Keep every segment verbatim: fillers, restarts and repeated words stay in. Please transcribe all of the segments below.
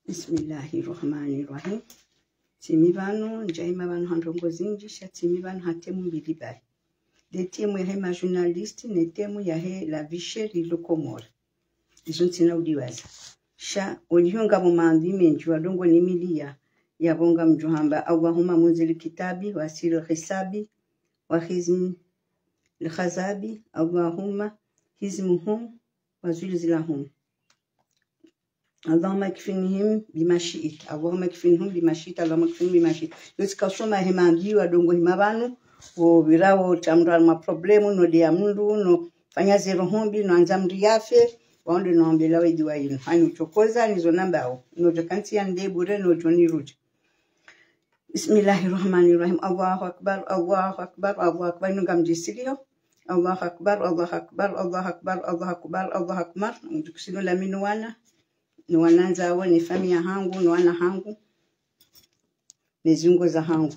Bismillahirrahmanirrahim. Timi vanu, njaima vanu handrongo zinji, sha timi vanu hatemu mbilibai. De temu ya he ma journaliste, ne temu ya he la vicheri lokomor. Izuntina udiwaza. Sha, olihunga mumandi menjua dongo ni milia. Ya bonga mjuhamba, Allahumma munzili kitabi, wasiri hisabi, wa hizmi lkhazabi, Allahumma hizmuhum, wa zulzilahum. Allahumma kfinihim bima shi'it. Allahumma kfinihim bima shi'it. Allahumma kfinihim bima shi'it. Yoska soma hemambiwa dongo himabanu o virawo tamra ma problemu no dia mundu no fanya zero hombi no anzamri yafe waonde no ambela wedi wa ino hani uchokoza nizo nambao no jokanti ande bure no joni ruj. Bismillahirrahmanirrahim. Allahu akbar, Allahu akbar, Allahu akbar. Ino gamjisirio. Allahu akbar, Allahu akbar, Allahu akbar, Allahu akbar, Allahu akbar. Mtukusino la minuwana ni wananza awe ni familia hangu ni wana hangu ni zungo za hangu.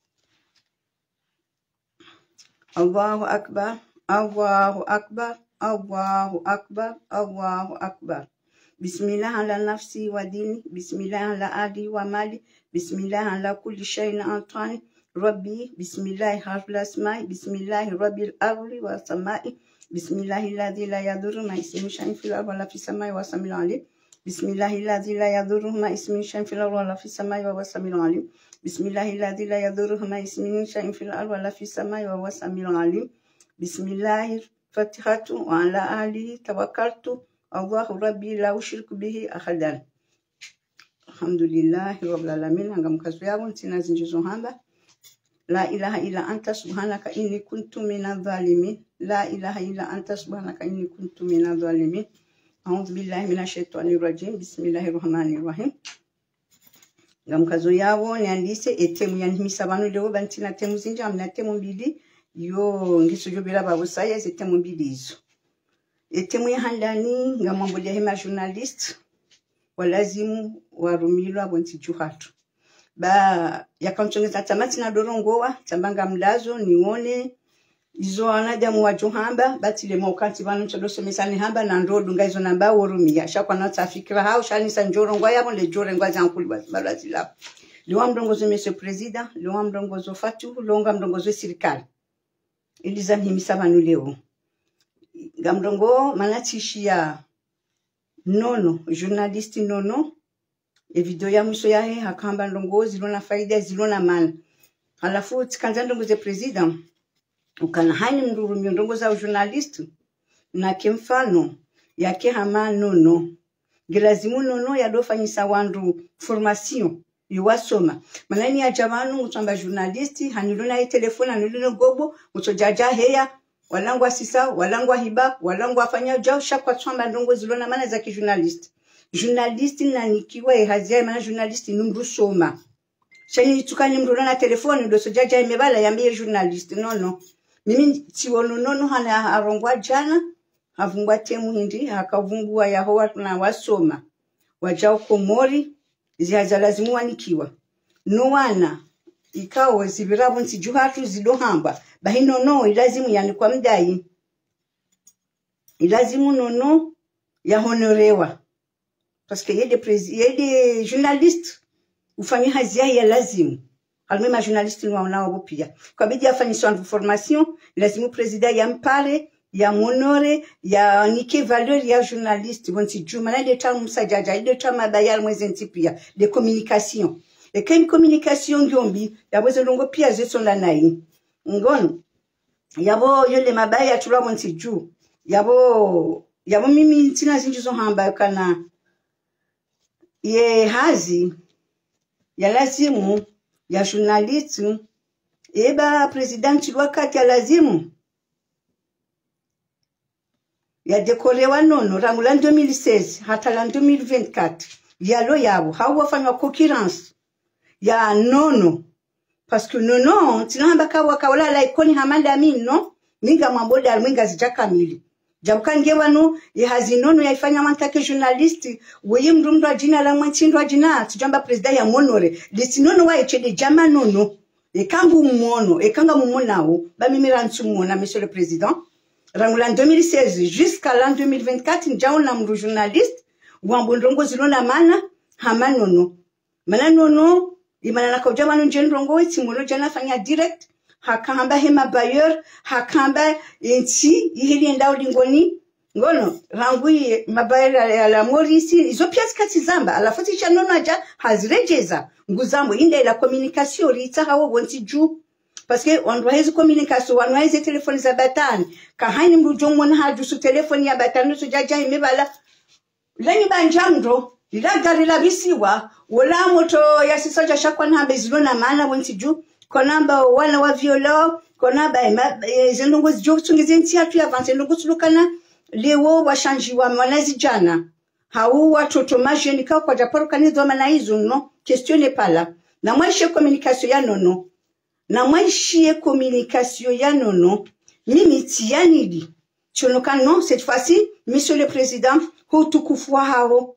Allahu akbar, Allahu akbar, Allahu akbar, Allahu akbar. Bismillah ala nafsi wa dini, bismillah ala adi wa mali, bismillah ala kulli shay'in antani rabbi, bismillah harful asma'i, bismillah rabbil ardi wa samai, bismillah alladhi la yadurru ma ismihi shay'un fil ardi wa la fis samai wa samil alim. Bismillahilladzi la yadurru ma ismihi shay'un fil ardi wa la fis samai wa huwa samiul alim. Bismillahilladzi la yadurru ma ismihi shay'un fil ardi wa la fis samai wa huwa samiul alim. Bismillahir fatihatu wa ala alihi tawakkaltu. Allahu rabbi la ushriku bihi ahadan. Alhamdulillahi rabbil alamin. Anga mkazo yao ntina zinjizo hamba. La ilaha illa anta subhanaka inni kuntu minadh dhalimin. La ilaha illa anta subhanaka inni kuntu minadh dhalimin. A'udhu billahi minash shaitani rajim. Bismillahirrahmanirrahim. Ngamkazo yao niandise etemu yanhimisa banu leo bantina temu zinja amna temu mbili yo ngisujo bila babusaya etemu mbili hizo. Etemu ya handani ngamambolia hema journalist walazimu warumilwa bonti juhatu. Ba yakamchongeza tamati na dorongowa tambanga mlazo nione izo anadamu wa johamba batile mokati banu chodose misani hamba na ndodu ngaizo namba worumia shakwa na tafikira hao shani sanjoro ngwa yabo le jore ngwa zankuli balazila liwa mdongozo monsieur president liwa mdongozo fatu longa mdongozo serikali ilizani himisa banu leo ngamdongo manatishia nono journaliste nono e video ya mwiso yahe hakamba ndongo zilona faida zilona mana halafu tikanza ndongozo president ukana haini mduru miondongo za journalist na kemfano yake hama nono gelazimu nono ya dofanyisa wandu formation yuwasoma manani ya jamanu utamba journalisti hanilona ya telefona hanilona gobo utojaja heya walangwa sisa walangwa hiba walangwa afanya jao shakwa tsamba ndongo zilona mana za kijournalist journalist na nikiwa ehazia mana journalist numru soma shani tukani mduru na telefoni doso jaja imebala yambie journalist nono mimi tiwono nono hana arongwa jana havungwa temu hindi hakavumbua yahowa tuna wasoma wajao komori zihaza lazimu wanikiwa no wana ikawo zibirabu nsijuhatu zidohamba bahino no ilazimu yani kwa mdai ilazimu nono ya honorewa parce que yede prezi yede journaliste ufanya hazia ya lazimu almema journaliste ni wanao pia kwa bidii afanyishwa formation lazimu president ya mpare ya monore ya nike valeur ya journaliste bonti juma na leta msajaja ile tama bayal mwezi ntipia de communication et comme communication ngombi yaboze longo pia zesonda nai ngono yabo yole mabaya tulwa bonti ju yabo yabo mimi ntina zinjizo hamba kana ye hazi ya lazimu ya journaliste eba president wakati ya lazimu ya dekorewa nono rangula deux mille seize hata la deux mille vingt-quatre yalo yabo hawafanywa concurrence ya nono parce que nono tinamba kawa kawala la ikoni hamanda mino minga mamboda mwinga zijakamili jabukange wanu yahazi nono yaifanya mantake journaliste weye mrumdo ajina la mwanchindo ajina tujamba president ya monore lisi nono wa echede jama nono ekangu mmono ekanga mmonao ba mimira nsumona monsieur le président rangula deux mille seize jusqu'à l'an deux mille vingt-quatre njaona mru journaliste wambondongo zilona mana hama nono mana nono imana nakauja manu jenrongo itimulo jana fanya direct hakamba hema bayer hakamba inti ihili ndao lingoni ngono rangui mabayera ya la morisi izo pia skati zamba alafu tisha nono aja hazirejeza nguzambo inde la communication rita hawo wonti ju parce que on doit hizo communication on doit hizo telefoni za batani ka haini mrujo mwana haju su telefoni ya batani su jaja imebala leni banjamdo ila gari la bisiwa wala moto ya sisoja shakwa na bezilona maana wonti ju konamba wana wa violo konamba zenungu jo tungizenti atu ya avance lungu sulukana lewo washanji wa mwanazi jana hau watoto majeni kwa kwa japoro kanizo mana hizo no question n'est pas là na mwaishe communication ya nono na mwaishe communication ya nono mimi tianidi chonoka non cette fois-ci monsieur le président hutukufua hao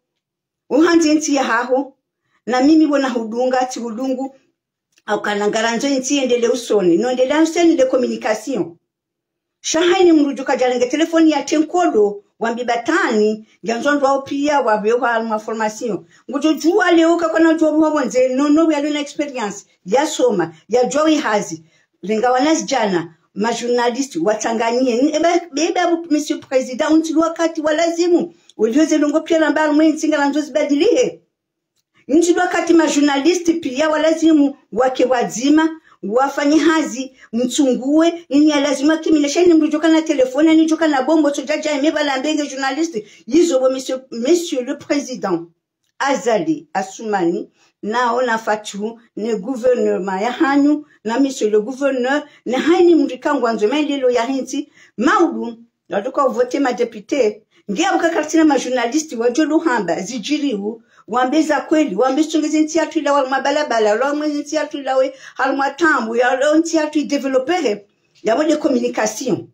uhanzi ya hao na mimi bona hudunga ati hudungu au kanangaranzo nti endele usoni no endele usoni de communication shahaini mrujuka jalenge telefoni ya tenkolo wambibatani ganzondo au pia wabewa ma formation ngujua leo kakona jobu wabonze no no ya luna experience ya soma ya joy hazi lenga wanas jana ma journalist watanganyie eba beba monsieur président unti wakati walazimu ulioze longo pia nambaro mwe nsinga nzozi badilihe nti wakati ma journalist pia walazimu wake wazima wafanye hazi mtungue ini ya lazima kimilesha ini mrujoka na telefone ni joka na bombo sojaja imebala mbenge journaliste yizo bo monsieur monsieur le président Azali Assoumani na ona fatu ne gouvernement ya hanyu na monsieur le gouverneur ne haini mrikangu anzome lilo ya hinti maudu ndoka voter ma député ngia ukakartina ma journaliste wajolo hamba zijiriu wambeza kweli wambesungeze ntiatu ila wa mabalabala lo mwezi ntiatu ila we halma tambu ya lo ntiatu développer ya de communication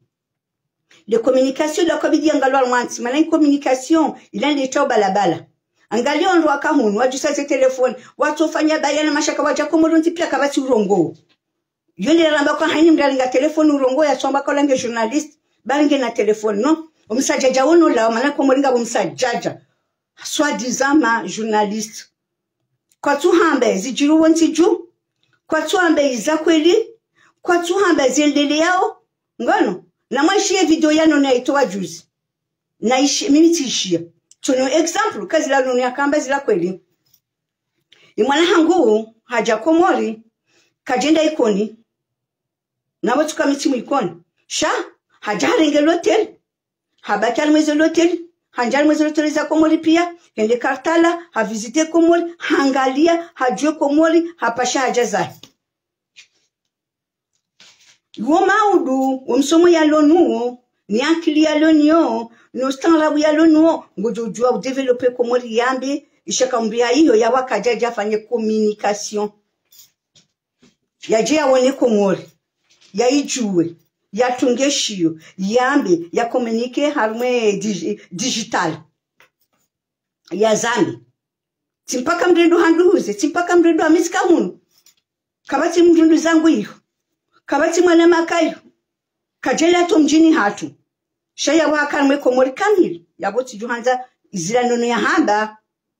de communication la kabidi angalo mwanti mana communication ila ndio balabala angalio ndo akahunu wajusa ze telefone watu fanya bayana mashaka waja komodo ntipia kabati urongo yole ramba kwa haini mdalinga telefone urongo ya somba kwa lange journalist balinge na telefone no umsajaja wono la mana komoringa umsajaja soi-disant ma journaliste kwa tuhambe zijiru wontiju kwa tuhambe izakweli kwa tuhambe zendele yao ngono na mwashie video yano na itoa juzi na ishi mimi tishia tuno example kazi la nuni akamba zila kweli imwana hangu haja komori kajenda ikoni na watu kamiti mwikoni sha haja harenge l'hotel habaki almwezo l'hotel hanjali mwezi tuliza komori pia hende kartala ha visite komori hangalia hajue komori hapasha hajaza woma udu umsomo ya lonu ni akili ya lonio no stanla ya lonu ngojojua developer komori yambi ishakambia hiyo ya wakajaja afanye communication yaje yaone komori ya ijue ya tungeshio yambe ya communique harme dig, digital ya zambi timpaka mrendo handuze timpaka mrendo amisika hunu kabati mrendo zangu hiyo kabati mwana makayo kajela to mjini hatu shaya wakanwe komori kamili yaboti juhanza zila nono ya hamba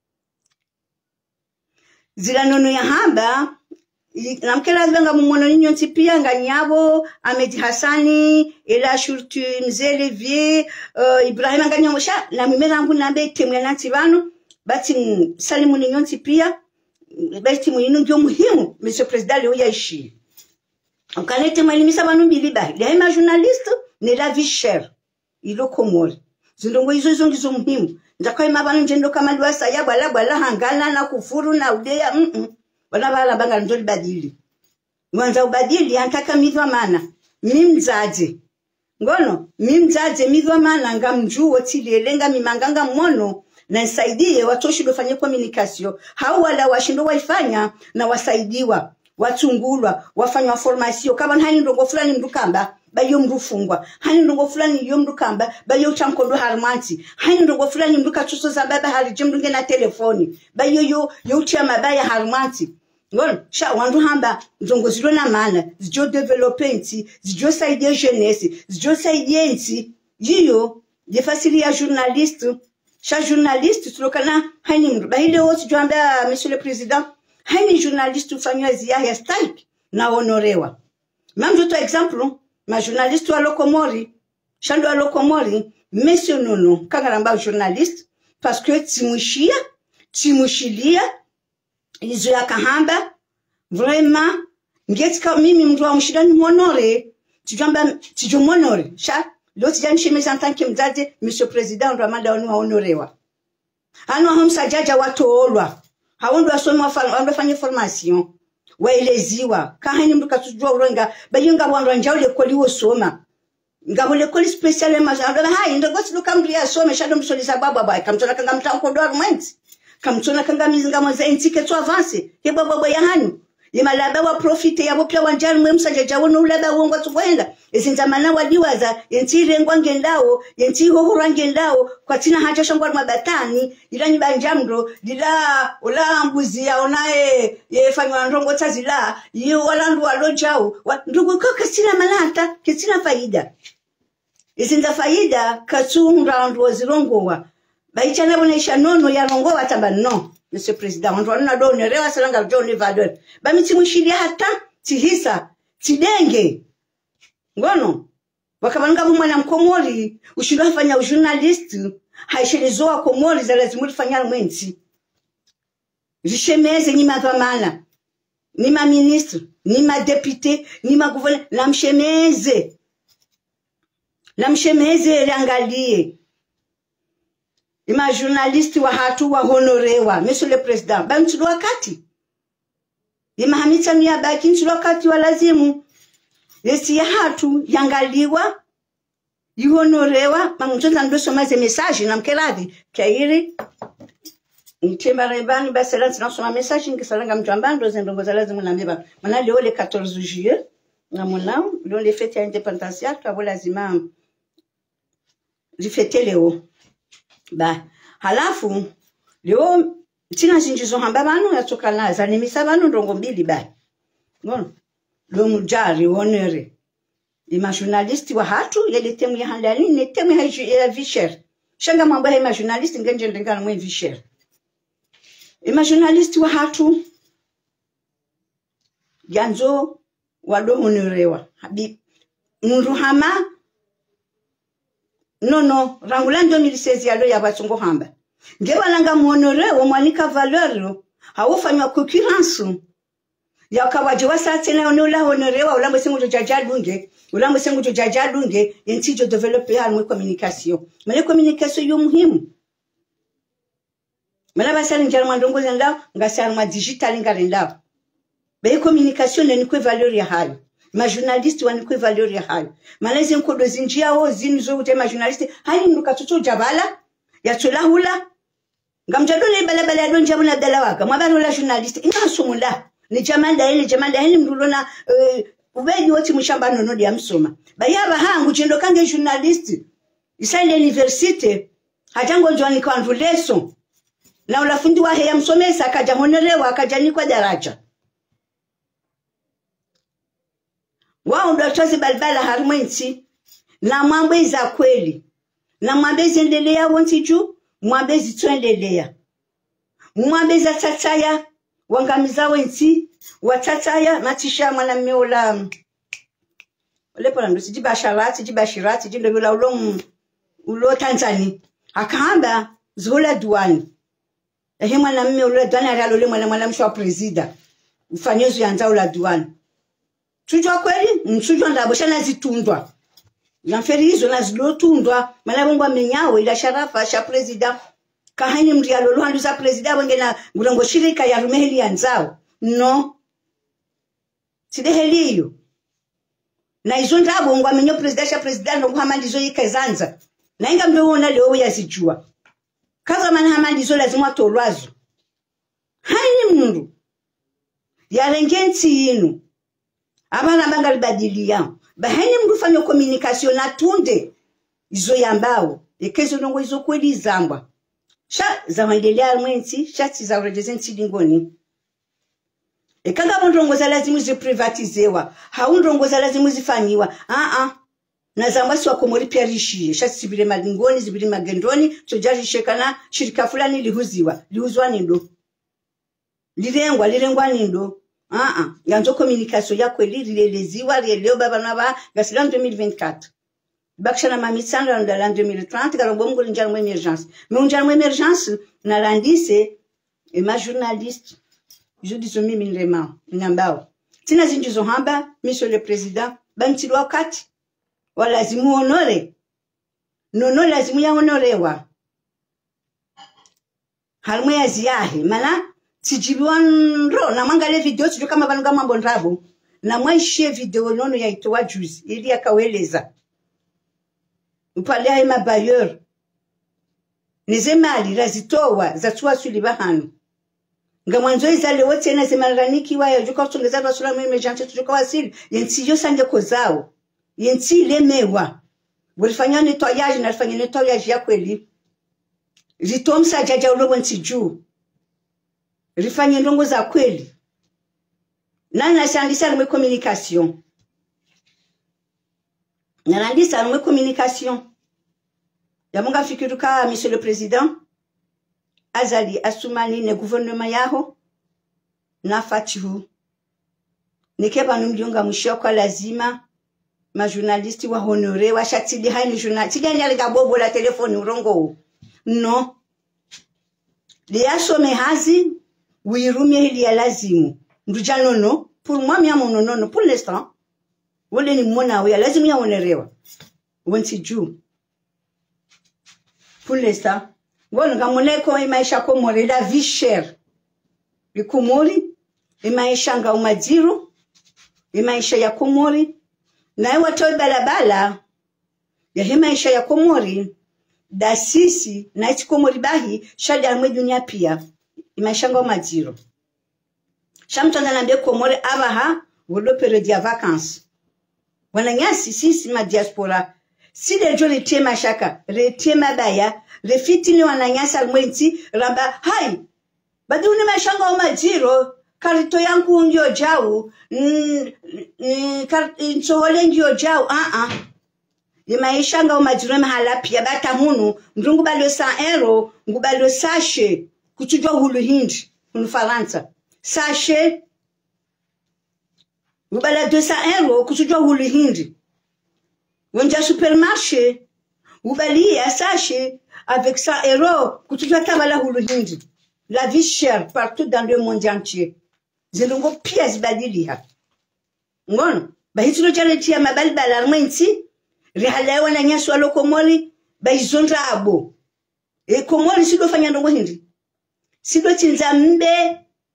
zila nono ya hamba namkela zanga mumono ninyo ntipia nganyabo Ahmed Hassani ela shurtu mzele vie uh, Ibrahim nganyosha na mimera ngu nambe temwe nantibano bati salimu ninyo ntipia bati mwinu ndio muhimu monsieur president leo yaishi ukanete mwalimisa banu biliba ya ma journaliste ne la vie chère ilo komori zindongo hizo hizo ngizo muhimu ndakoi mabanu njendo kama liwasa ya bala bala hangana na kufuru na udea mm -mm. Wana bala banga ndoli badili mwanza ubadili antaka midwa mana mimzaje ngono mimzaje midwa mana ngamjuo tilelenga mimanganga mmono na nisaidie watoshi dofanye communication hao wala washindo waifanya na wasaidiwa watungulwa wafanywa formation kama hani ndongo fulani mdukamba bayo mrufungwa hani ndongo fulani yo mdukamba bayo chankondo harmanti hani ndongo fulani mduka chuso za baba halijimdunge na telefoni bayo yo yo chama baya harmanti ngono sha wandu hamba ndongo zilo na maana zijo developer nti zijo saidie jeunesse zijo saidie nti yiyo de facili ya journaliste Chaque journaliste, tu le connais, haini mru. Bah, il est aussi, tu as monsieur le président, haini journaliste, tu fais zia ya strike, na honorewa. Même d'autres exemples, ma journaliste, tu as lokomori, chando a lokomori, monsieur nono, kangaramba journaliste, parce que timushia, timushilia, izo ya kahamba, vraiment, ngetika mimi mtu wa mshida ni honore, tujamba, tujumhonore, cha, l'autre jani chez mes en tant que mzade, monsieur le président, ramada onu honorewa. Ano hamsa jaja watu olwa, haundu wasoma wafanye formation, waeleziwa, kahani mduka tujua uronga, bayunga wanranja ule koli wosoma. Nga ule koli speciale mazanda, hai, ndo goti luka mblia some, shado msolisa baba bai, kamtona kanga mtanko do argument, kamtona kanga mizinga mwaza intike tu avance, ye baba bai ya hanyu. Ye malaba wa profite ya wopia wanjari mwe msajaja wono ulaba uongo tukwenda. Esinza mana wadiwaza, yenti rengwa ngendao, yenti hohura ngendao, kwa tina haja shangwa mabatani, ila nyibanjamdo, dila ula mbuzi ya onae, ye fanywa ndongo tazila, ye walandu walojao, ndugu kwa kasina malata, kasina faida. Esinza faida, katunga ndu wazirongowa. Baichana bonesha nono ya rongowa taba no. Monsieur le Président, on doit nous donner rewa salanga John Valeur. Ba mitimushiria hata tihisa tidenge. Ngono. Wakabanga mwana mkomori, ushindwa fanya journalist, haishelezoa komori za lazima fanya mwenzi. Jishemeze ni mavamana. Ni ma ministre, ni ma député, ni ma gouverneur, la mshemeze. La mshemeze liangalie. Ima journaliste wa hatu wa honorewa, monsieur le président, ba mtulo wakati. Ima hamita ni abaki mtulo wakati wa lazimu. Yesi ya hatu yangaliwa, yuhonorewa, mamutonza ndoso maze message na mkelavi. Kairi, nchemba rebani baselansi na soma message nkisalanga mtuambando zendongo za lazimu na mbeba. Mana leo le quatorze juillet, na muna, leo le fete ya independance ya tuwa lazima lifete leo. Ba, halafu, leo, tina zinjizo hamba banu ya toka naza, ni misa banu ndongo mbili ba. Ngono, leo mjari, honore. Ima journalisti wa hatu, yele temu ya handali, ne temu ya visher. Shanga mambo ya ima journalisti, ngenje ndengana mwe visher. Ima journalisti wa hatu, yanzo, wado honorewa. Habi, mruhama, no no rangulando deux mille seize yalo ya batungo hamba ngewa langa muonore wo mwanika valeur hawofanywa concurrence ya kawaje wasate na onola honorewa ulambo sengu jaja dunge ulambo sengu jaja dunge yentijo developer halmwe communication male communication yo muhimu mala basali njalo mwandongo zenda ngasali mwa digital ngalenda be communication ne nikwe valeur ya hayo. Ma journaliste wani kwe valeur ya hayo. Malezi nkodo zinjia o zinu zo ute ma journaliste. Hali mnuka tutu jabala. Ya tula hula. Ngamjadole bala bala ya don jabuna dala waka. Mwabalo la journaliste. Ina sumula. Ni jamanda hili jamanda hili mdulona. Uh, Ubeji woti mshamba nonodi ya msoma. Bayaba hangu chendo kange journaliste. Isaile universite. Hajango njwani kwa nvuleso. Na ulafundi wa heya msomesa. Akaja honorewa. Akaja ni kwa daraja. Wao ndo chozi balbala harumwensi na mwambezi za kweli na mwambezi endelea wonti juu mwambezi tuendelea mwambezi tataya wangamiza wensi watataya matisha mwana meola olepo ndo sijiba sharati jiba shirati jindo bila ulo ulo Tanzania akahamba zola duani ehe mwana meola duani alole mwana mwana mshwa president ufanyezo yanza ula duani. Tujua kweli, mchujua ndabo shana zitundwa. Naferi hizo na zilotundwa, manabungwa menyawe ila sharafa sha president. Kahini mrialo luhandu za president wenge na ngulango shirika ya rumeheli ya nzao. No. Side heli hiyo. Na hizo ndabo ngwa menyo president sha president ngwa hamalizo yika zanza. Na inga mbeona leo ya zijua. Kaza mana hamalizo lazima tolwazo. Haini mundu. Ya rengenti yinu. Abana banga libadilia. Baheni mrufanya communication na tunde. Izo yambao. Ekezo nongo izo kweli zamba. Sha za wandelea mwenzi. Shati za urejezenti lingoni. Ekanga mundrongo za lazimu zi privatizewa. Haundrongo za lazimu zifanyiwa. Ah ah. na zambasi wa Komori pia rishie shasi zibire madingoni zibire magendoni tujari shekana shirika fulani lihuziwa lihuzwa nindo lirengwa lirengwa nindo ah ah yanzo communication ya kweli lileleziwa leo baba naba gasila deux mille vingt-quatre bakshana mamitsana dans l'an deux mille trente karombo mungu njalo emergence mais njalo emergence na landise et ma journaliste je dis mimi nrema nyambao tina zinjizo hamba monsieur le président banti wakati walazimu honore nono lazimu ya honorewa halmwe ya ziahe mana tijibiwanro na mangale video tujo kama banu kama bondrabo na mwaishie video nono ya itowa juzi ili akaweleza upale hai mabayeur nizemali razitowa za tuwa suliba hanu nga mwanzo izale wote na zemaraniki waya juka utungeza basura mweme jante tujuka wasili yenti yo sanje kozao yenti lemewa walifanya nettoyage na walifanya nettoyage ya kweli ritomsa jaja ulobo ntiju rifanye ndongo za kweli nani nashandisa mwe communication narandisa mwe communication ya munga fikiruka monsieur le président azali asumani ne gouvernement yaho na fatihu nikeba numjunga mshoko lazima ma journaliste wa honore wa shatili haini journal tigani aliga bobo la telefoni urongo no liasome hazi wirumie hili ya lazimu ndujano no pour moi mia mono no pour l'instant wole ni mona wa lazimu ya honorewa wonti juu pour l'instant ngono ngamone ko maisha ko more la vie chère likumuri maisha nga umajiro maisha ya komori na watu balabala ya hii maisha ya komori da sisi na iti komori bahi shada mwe dunia pia maisha nga umajiro shamtanda nambe komori abaha wolo period ya vacances wananyasi sisi ma diaspora si de joli tema shaka re tema baya refiti ni wananyasa mwenti ramba hai baduni mashanga umajiro karito yangu ndio jau nchole ndio jau ah ah imaishanga umajiro mahala pia bata hunu ndungu balo cent euro ngubalo sachet kuchujwa hulu hindi hunu Faransa sachet ngubala deux cents euro kuchujwa hulu hindi wonja supermarché ubalia sachet avec cent euros kuchujwa tabala hulu hindi. La vie chère partout dans le monde entier. Zilungo pia zibadiliha. Ngono, bahitilo chareti ya mabali balarmenti, rihalewa na nyasu walo Komori, bahizonra abo. E Komori sido fanya ndongo hindi. Sido chinza mbe,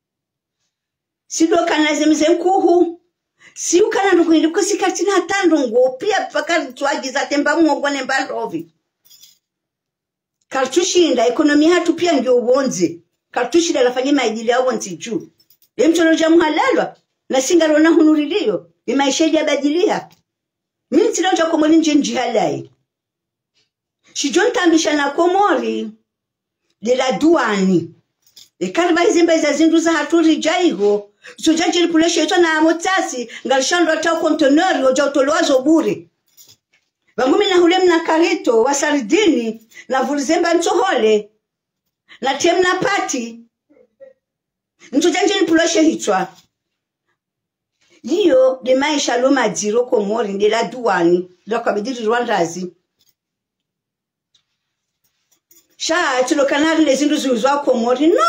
sido kanazemize mkuhu, si ukana ndongo hindi, kusi katina hata ndongo, pia pakari tuagiza temba mwogone mbandovi. Kartushinda, ekonomi hatu pia ndio uonze. Kartushi la lafanye maijili ya wanti juu. Le mcholo jamu halalwa. Na singa lona hunuriliyo. Ima isheji ya badilia. Mimi tila uja Komori nje njihalai. Shijonta ambisha na Komori. De la douani. E karba izimba iza zinduza haturi jaigo. Sujaji lipuleshe ito na amotasi. Ngalishando atao kontenori oja utolowazo bure. Wangumi na hulem na karito. Wasaridini. Na vulizemba ntohole. Na tem na pati ntujanje nipuloshe hitwa hiyo de maisha lo majiro Komori de la douane la kabidiri Rwandazi sha tulo kanali lezindu zuzwa Komori no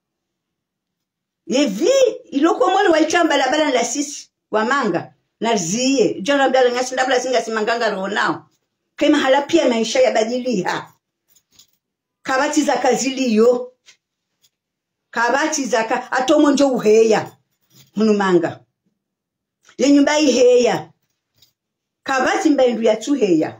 yevi ilo Komori waitamba la bala la sisi wa manga na ziye jona bala ngasi ndabla singa simanganga ronao kema hala pia maisha ya badiliha kabati za kaziliyo kabati za ka atomo njo uheya munumanga ye nyumba iheya kabati mbendu ya tuheya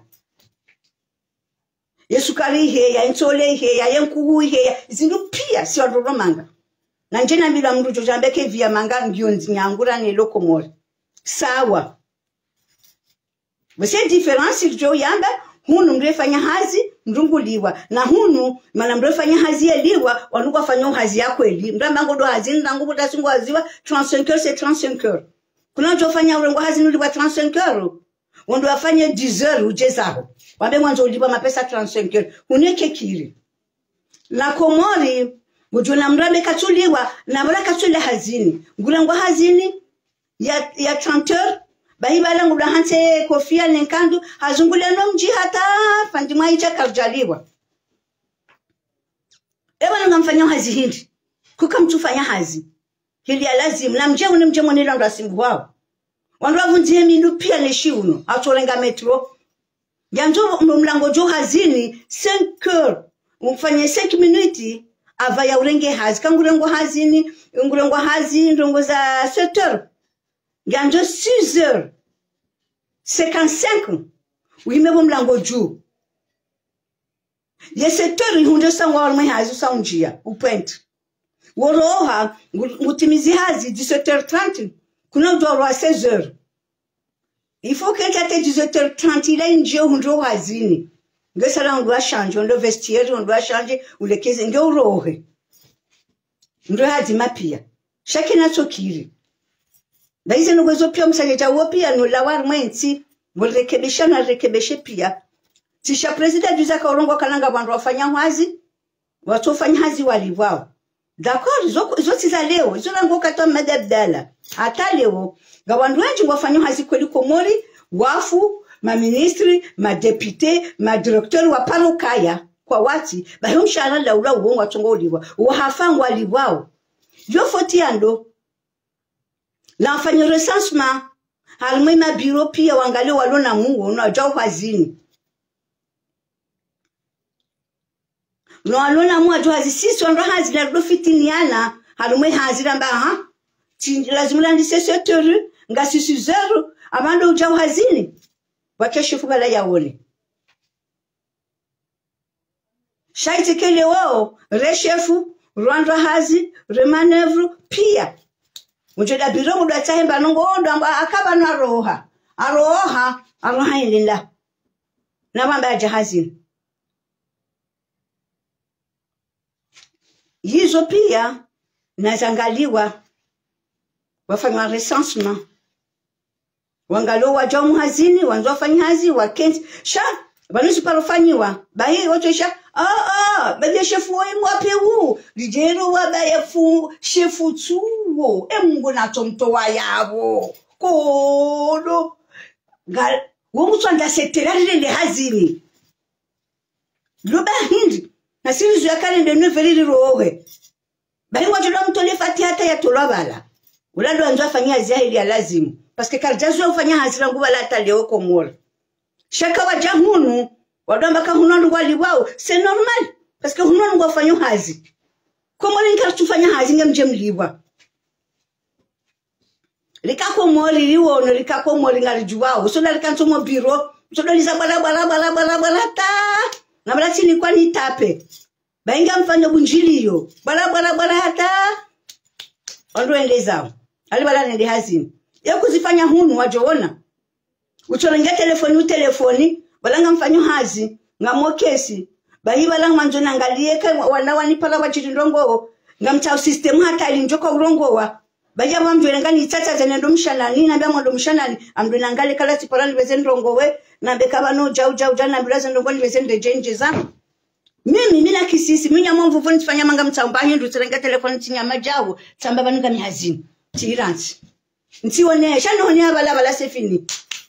yesu kali iheya ntole iheya yenkuhu iheya zindu pia si wadoromanga na njena bila mndu jojambeke via manga ndio nyangura ne Komori sawa wese difference jo yamba hunu mrefanya hazi ndunguliwa na hunu mana mrefanya hazi ya liwa wanuka fanya hazi ya kweli mramba ngodo hazi ndangu kutasungu haziwa trente-cinq heures c'est trente-cinq heures kuna jofanya urengo hazi nuliwa trente-cinq heures Wando wafanye dix heures uje zao. Wambe mwanzo ulipa mapesa trente-cinq heures. Uneke kiri. La Komori, ngujuna mrabe katuliwa, na wala katule hazini. Ngulangwa hazini, ya, ya trente heures, bahibala ngula hanse kofia nenkandu, hazungule no mji hata, fandimwa icha karjaliwa. Ewa nga mfanya hazi hindi. Kuka mtu fanya hazi. Hili ya lazim, na mje uni mje mwenila ndo asimbu wao. Wanduwa vunzie mindu pia neshi uno, atolenga metro. Yanzo mlango jo hazini, cinq heures, mfanye cinq minutes, ava ya urenge hazi. Kangulengo hazini, ngulengo hazini, ndongo za sept heures. Yanzo six heures, cinquante-cinq, uimebo mlango jo. Ye sept heures, hunde sangwa walme hazi usaunjia, upent. Woroha, ngutimizi hazi, dix-sept heures trente, kuna udoro a seize heures. Il faut que tu aies dix-sept heures trente, il a une dieu hunde hazini. Nge sala on doit changer, on doit vestiaire, on doit changer, ou les keze, nge urohe. Ndo hazi mapia. Shakina sokiri. Daize nuwezo pia msageja wopia, nulawar mwenzi, mwelekebisha na rekebeshe pia. Tisha prezida juza kaurongo kananga wandu wafanya hazi, watu wafanya hazi waliwao. D'accord, zo tiza leo, zo lango kato madabdala. Hata leo, gawandu wenji wafanya hazi kweli Komori, wafu, ma ministri, ma depute, ma directeur wa parokaya, kwa wati, bayo mshara la ula uongo watongo uliwa, wahafangu waliwao. Yo foti ando, la mfanyo recensement, halmwe ma biro pia wangali walona mungu, unajua hazini. No alona mwa jo hazi sisi wando hazi la do fitiniana halumwe hazi ramba ha ti lazima ndi sept heures nga six heures abando uja hazini wakesho fubala yaone shaiti kele wao reshefu rwanda hazi remanevre pia mujeda biro muda tahemba nongo ondo amba akaba na roha aroha aroha ilila na bamba jahazini. Yizo pia, nazangaliwa, wafanywa recensement. Wangalo wajamu hazini, wanzo wafanya hazi, wakenzi. Sha, wanusi parofanyiwa. Bayi, wato sha, ah, ah, bade shefu wa imu wape uu. Lijero wabaye fu, shefu tuwo. E mungu na tomto wa yabo. Kodo. Gal, wumutu anda sekterari lele hazini. Luba hindi. Na siri ya kale ndio neveriri rowe. Bali wajula mtole fati hata ya tolabala. Ulalo anzo afanya zahiri ya lazimu. Paske karjazo ufanya hazira nguva la hata leo Komori. Shaka wajahunu, wadamba ka hunonu wali wao, c'est normal. Paske hunonu wafanya hazi. Komori nkartufanya hazi nge mje mliwa. Lika Komori liwo no lika Komori ngarijuwao. Usola lika ntomo biro. Usola liza bala bala bala bala bala ta. Na bala chini kwa ni tape. Bainga mfanya bunjiliyo. Bala bala bala hata. Ondo endezao. Ali bala nende hazini. Ya kuzifanya hunu wajoona. Ucholenga telefoni u telefoni. Balanga mfanyo hazi. Nga mokesi. Bahi balanga manjona ngalieka. Wana wanipala wachirindongo. Nga mchao sistemu hata ilinjoka urongo wa. Baja wamjwe ngani tata zenendo mshanani. Nambia mwendo mshanani. Amdwe nangali kala tiparani bezendrongo we. Nambeka no jau jau jana mbulaza ndongoni bezende jenje za. Mimi mina kisisi minya mwa mvuvoni tifanya manga mtamba hindu tserenga telefoni tinyama jawo tamba banuka ni hazini tiransi ntione shano honi abala bala sefini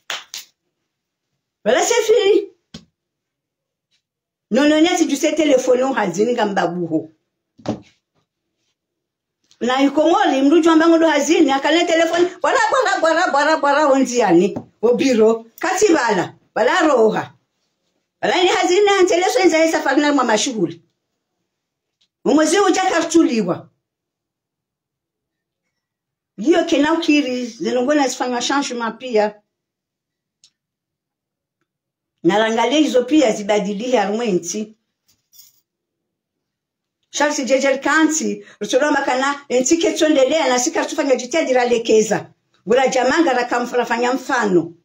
bala sefini nono nyati juse telefoni hazini kambabuho na Komori mruju ambango do hazini akale telefoni bala bala bala bala bala onziani obiro katibala bala roha. Alani hazina anteleso enza esa fagna mwa mashughuli. Umwezi ujaka tuliwa. Hiyo kena ukiri zinongona zifanywa changement pia. Narangalia hizo pia zibadilie harumenti. Charles Jejer Kanti, rusoloma kana entike tondelea na sika tufanya jitihadi ralekeza. Gula jamanga rakamfanya mfano.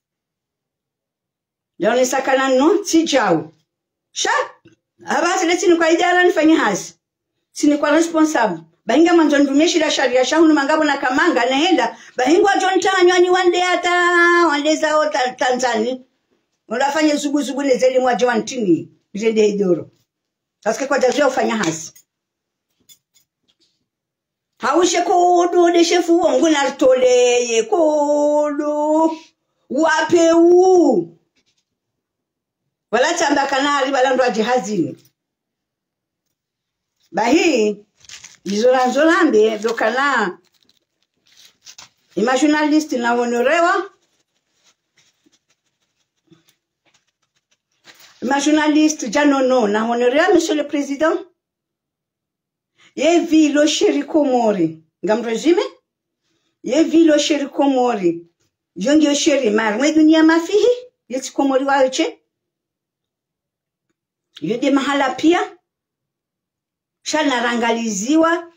Yone sakana no tijao. Sha, abasi leti ni kwa idara nifanya hazi. Sini kwa responsable. bahinga mwanzo ndumeshi la sharia shahunu mangabo na kamanga na hela bahingwa jontanywa ni wande hata wande zao Tanzania unafanya zugu zugu lezeli mwa jwantini zende idoro paske kwa jazia ufanya hasi haushe kudu de shefu wangu nartoleye kudu wapeu wala tamba kanali wala ndo jihazini bahi izola nzolambe dokana ima journaliste na honorewa ima journaliste janono na honorewa monsieur le président ye vilo sheri komori ngam regime ye vilo sheri komori jongi sheri mar mwe dunia mafihi yeti komori wache yode mahala pia shana rangaliziwa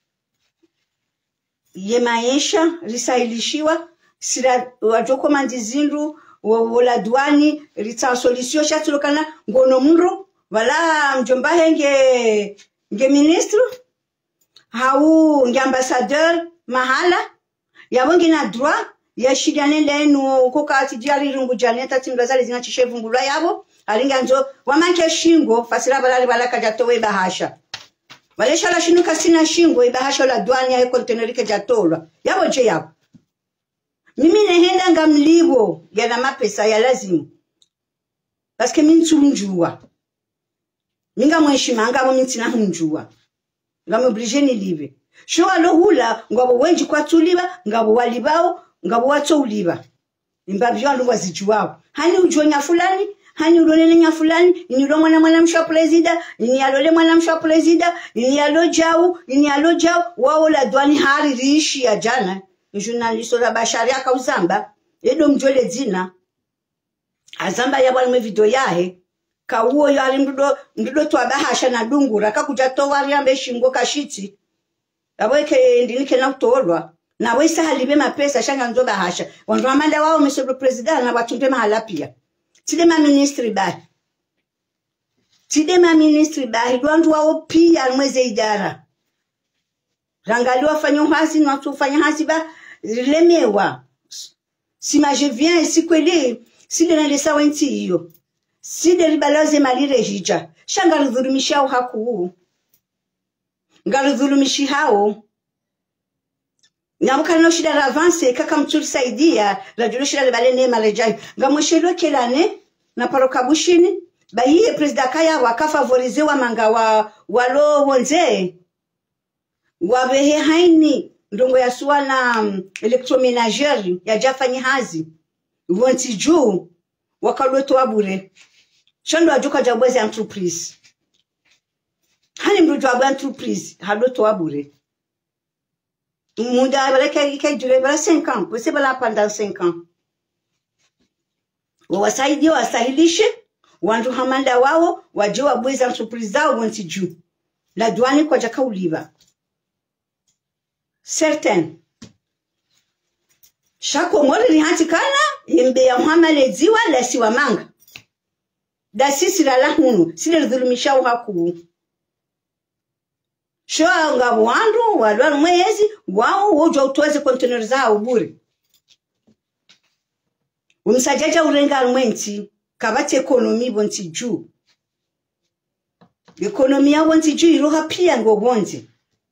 ye maisha risailishiwa sira wajoko mandizindu wola duani rita solution shatulokana ngono mro wala mjomba henge nge ministre hau nge ambassadeur mahala ya wengi na droit ya shidane lenu kokati diari rungu janeta timrazali zinachishe vungulwa yabo alinga nzo wamanke shingo fasira balali balaka jatowe bahasha walesha la shinuka sina shingo ibahasha la duani ya kontenerike jatolwa yabo je yabo mimi nehenda ngamlibo yana mapesa ya lazimu paske mintu mjua minga mweshima ngabo mintina humjua ngamo oblige ni live sho alohula ngabo wenji kwa tuliba ngabo walibao ngabo wato uliba imbabyo andu wazijuwao hani ujonya fulani hani ulolele nya fulani ni ulo mwana mwana msha president ni alole mwana msha president ni alo jau ni alo jau wao la douane hari rishi ya jana journaliste la bashari akauzamba edo mjole zina azamba ya bwana video yahe kauo yali mdudo mdudo twabahasha na dungura kakuja towari ambe shingo kashiti abweke ndinike na utolwa na wesa halibe mapesa shanga nzoba hasha wandu amanda wao monsieur le président na watumbe mahala pia tide ma ministri ba tide ma ministri ba wandu wao pia mweze idara rangali wafanya hasi na tufanya hasi ba lemewa si ma je viens si kweli si de na sawa nti hiyo si de libalaze mali rejija shanga rudhurumisha haku ngaludhulumishi hao ngamuka no shida avance kaka mtuli saidia la julo shida le balene malejai ngamoshelo kelane na paroka bushini bahiye president kaya wakafavorize wa manga wa walo wonze wabehe haini ndongo ya suala um, electroménager ya jafanya hazi wonti juu wakaloto wabure shondo ajuka jabwezi entreprise hani mrujo wa entreprise haloto wabure munda baleka ikai dure bala cinq ans wese bala pendant cinq ans wawasaidi wasahilishe wandu hamanda wao waje wabwezi entreprise zao wonti juu la douane kwa jaka uliba certain shako mori ni hati kana imbe ya muhamale ziwa la siwa manga da sisi la lahunu sile dhulumisha haku shoa ngabo wandu walwa mwezi wao wojo utoze container zao bure umsajaja urenga mwenti kabati ekonomi bonti juu ekonomi ya bonti juu iroha pia ngobonzi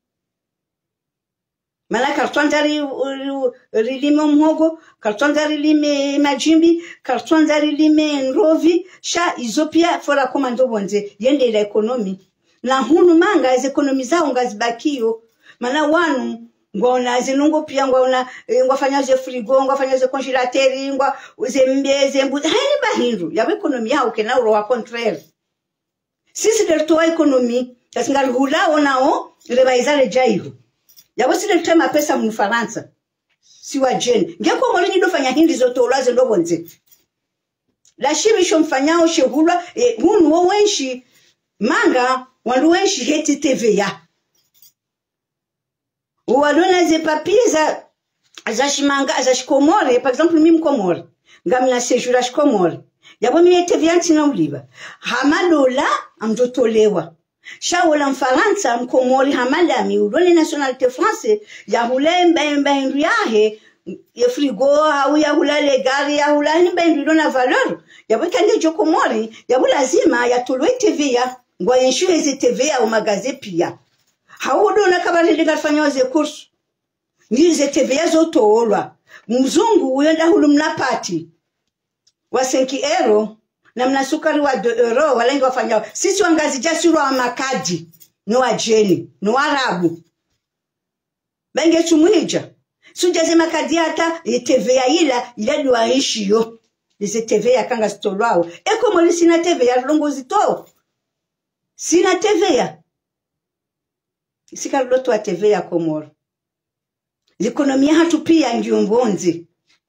mala kartwandari rilime mhogo kartwandari lime majimbi kartwandari lime nrovi sha izopia fora komando bonze yende la ekonomi na hunu manga az ekonomi zao ngazibakio mana wanu ngona zinungo pia ngona ngwafanya ze frigo ngwafanya ze congelateur ngwa ze mbeze mbuzi hani bahindu ya ekonomi yao kena uro wa contraire sisi derto ekonomi tasingali hulao nao rebaizale jairu yabo sile tema pesa mu Faransa si wa jeni ngeko moli ndofanya hindi zoto ulaze ndobonze la shimisho mfanyao shehulwa e, hunu wo wenshi manga wandu wenshi heti T V A uwadona ze papiers za za shimanga za shikomore par exemple mimi mkomore ngamna sejura shikomore yabo mimi T V A ntina uliba hamadola amjotolewa Shaola Mfaransa mkomori hamadami udoni nationalité français ya hule mbembe yahe ya frigo au ya hula le gari ya hula ni mbembe dona valeur ya bukande jokomori ya bulazima ya tulwe T V ya ngwa insure ze T V ya umagaze pia haudo na kabali ndingafanya ze course ni ze T V ya zotoolwa mzungu uyenda hulu mnapati wa cinq euro na mnasukari wa deux euro walengi wafanya sisi wangazi jasuro wa makadi no ajeni no arabu benge chumuija sujaze makadi hata T V ya ila ila duaishi yo ze T V ya kanga stolwao eko moli sina T V ya longozi to sina T V ya sika loto wa T V ya Komoro l'economia hatu pia ndio mbonzi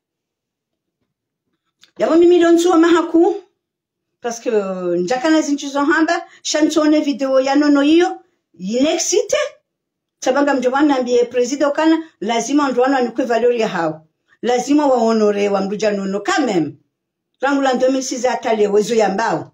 yabo mimi donso mahaku parce que njakana zinchizo hamba chansone video ya nono hiyo inexite tabanga mjomana ambie president kana lazima ndwana anikwe valeur ya hao lazima waonore wa mruja nono quand même rangu la deux mille six atale wezo ya mbao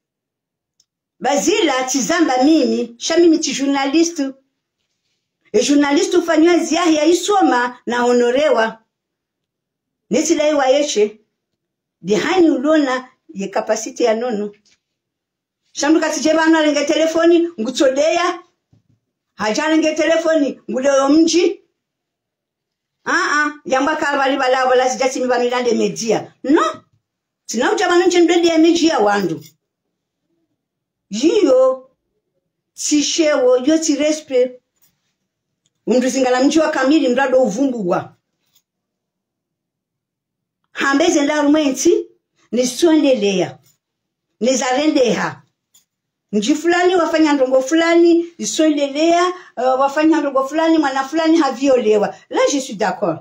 bazila tizamba mimi shamimi ti journaliste e journaliste ufanywa ziahi ya isoma na honorewa nesila iwa yeche dihani ulona ye capacity ya nono shamdu katijeba ana lenge telefoni ngutolea haja lenge telefoni nguleo mji ah ah yamba karwali bala bala sijati miba milande media no tina uchabanu nchindedi ya media wandu yiyo tishewo yo tirespe umdu singala mji wa kamili mrado uvumbuwa hambeze ndaru mwenti nisondelea nizarendeha mji fulani wafanya ndongo fulani nisondelea uh, wafanya ndongo fulani mwana fulani haviolewa la je suis d'accord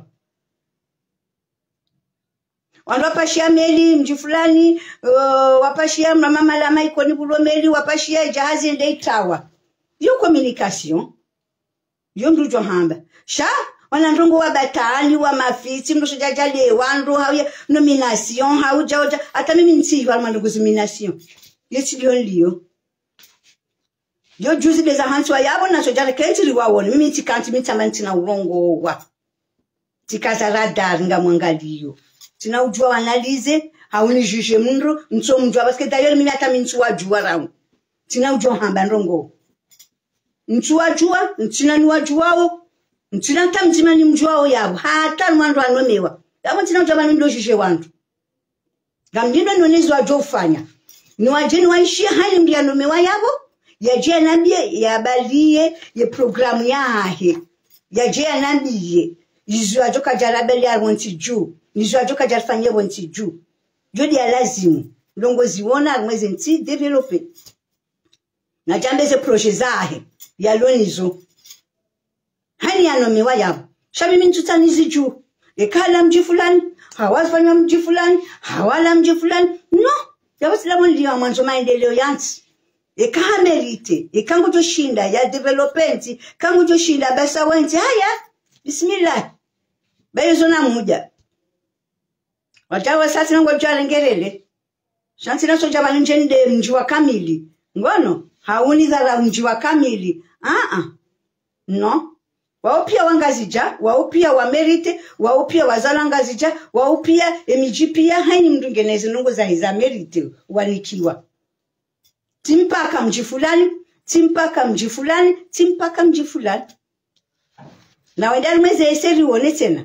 wanapashia meli mji fulani uh, wapashia mama lama ikoni bulo meli wapashia jahazi ndeitawa yo communication yo mdujo hamba sha wana ndongo wa batali wa mafiti mdo shajajale wandu hauye nomination hauja hoja hata mimi nti wa mandugu nomination yeti liyo liyo yo juzi beza hantu wa yabo na shajale kenti liwa wone mimi nti kanti mitama nti na urongo wa tikaza radar nga mwangaliyo tina ujua analize hauni juje mundu nso mjua baske d'ailleurs mimi hata mimi nsuwa jua ramu tina ujua hamba ndongo nsuwa jua ntina nuwa juwao ntina tamtima ni mjuwao yabo hata mwandu anomewa yabo ntina ujua banu ndo juje wandu gamdindo nonezi wa jofanya ni wajeni waishia hani mdi anomewa yabo yaje anambie yabalie ye programu yahe yaje anambie izu ajoka jarabeli ya wanti juu nizo ajoka jarfanye wanti juu jodi ya lazimu longozi wona mweze nti develope na jambe ze projet zahe ya lonizo hani anomewa yabo shabi mintutanizi juu ekala mji fulani hawafanya mji fulani hawala mji fulani no yabo silamo ndio mwanzo maendeleo yanti ekamerite ekango joshinda ya development kango joshinda basa wenti haya bismillah bayo na muja watawa sasa ngo jalengerele shanti naso jabana njende mji wa kamili ngono hauni dhala mji wa kamili ah ah no wao pia wangazija wao pia wa merite wao pia wazala ngazija wao pia emiji pia haini mndungeneze nungu za hiza merite wanikiwa timpaka mji fulani timpaka mji fulani timpaka mji fulani na wendani mweze eseri uone tena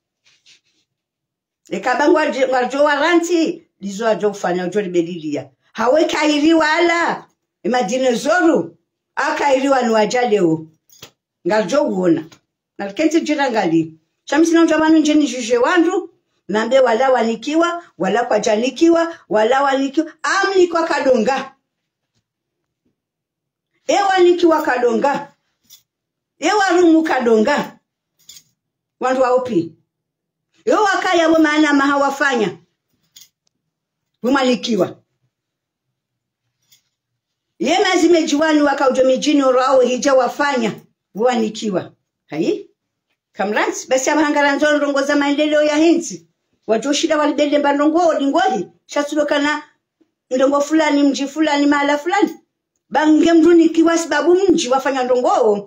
ekabangwa ngarjo waranti lizo ajo kufanya ujo libelilia hawe kairiwa ala imadinozoru akairiwa nuwajaleo ngarjo uona na kenti jira ngali chamisi na ujamanu njeni juje wandu nambe wala wanikiwa wala kwa janikiwa wala wanikiwa amni kwa kadonga ewa nikiwa kadonga ewa rumu kadonga wandu waopi ewa kaya wamaana mahawafanya wumalikiwa yema zimejiwani waka ujomijini urao hija wafanya wanikiwa hai kamransi basi abahangaranzo ndongo za maendeleo ya hinzi wajoshida walibele mbandongo ndingohi shasulokana ndongo fulani mji fulani mahala fulani bange mruni kiwa sababu mji wafanya ndongo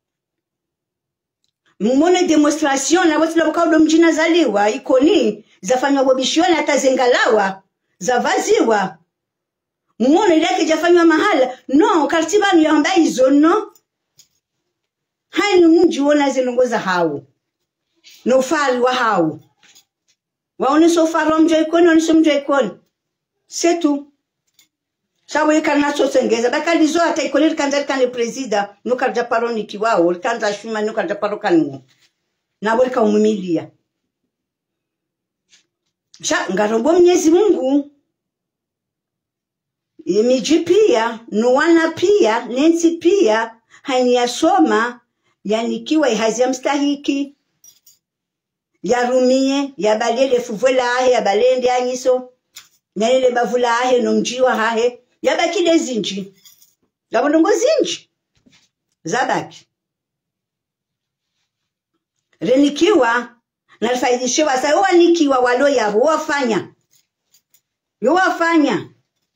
mmone demonstration na watu labakaudo mjina zaliwa ikoni zafanywa bobishiona hata zengalawa zavaziwa mmone ile jafanywa mahala no katiba ni yamba hizo no hani mji wona zinongoza hao no fali wa hao waone so faro mjo ikoni oni so mjo ikoni setu sawe kana so sengeza bakalizo hata ikoni kanza kan le presida no karja paroni kiwao kanza shuma no karja paro kanu na weka umumilia sha ngarombo Mwenyezi Mungu imiji pia nuwana pia nensi pia hani yasoma yanikiwa ihazia mstahiki yarumie yabalele fuvwela ahe yabalende anyiso nyalele bavula ahe nomjiwa hahe yabakile zinji zabondongo zinji zabaki renikiwa nalifaidishiwa sa wanikiwa walo yabo wafanya yo wafanya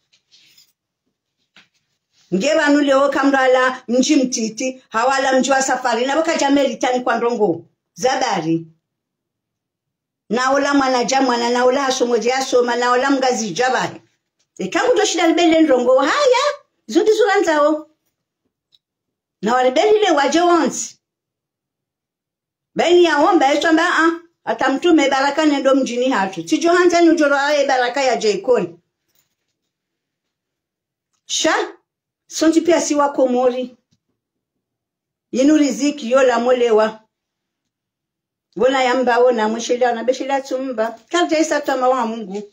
ngeba nule okamrala mji mtiti hawala mji wa safari na boka jameritani kwa ndongo zabari naola mwana jamwana naola hasomoje asoma naola mgazi jabahi ekangu to shida libele ndongo haya zote zulanzao na walibele waje once bani ya omba etwamba a atamtume baraka nendo mjini hatu sijo hanza ni ujoro ae baraka ya Jaikoni sha sonti pia siwa komori yinu riziki yola molewa wona yamba wona mwishila na beshila tumba kalja isa tama wa Mungu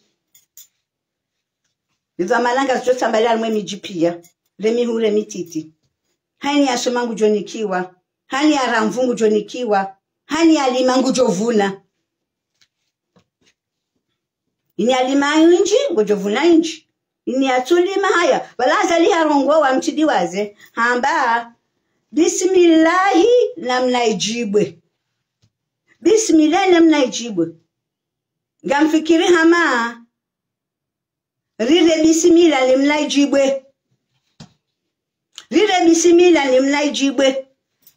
Liza malanga zote mbali almwe mijipia remi hure mititi hani ya somangu jonikiwa hani ya ramvungu jonikiwa hani ya limangu jovuna ini alima inji ngojovuna inji ini atulima haya walaza liha rongo wa mchidiwaze hamba bismillahi namna ijibwe bismillahi namna ijibwe ngamfikiri hama rire bismillah namna ijibwe rire bismillah namna ijibwe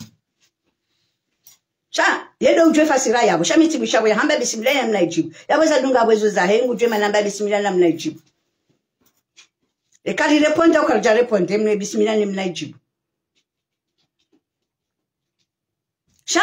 cha yedo ujwe fasira yabo shamiti bishawe hamba bismillah namna ijibwe yaweza dunga bwezo za hengu ujwe manamba bismillah namna ijibwe e kali reponda ukarja reponde mne bismillah namna ijibwe sha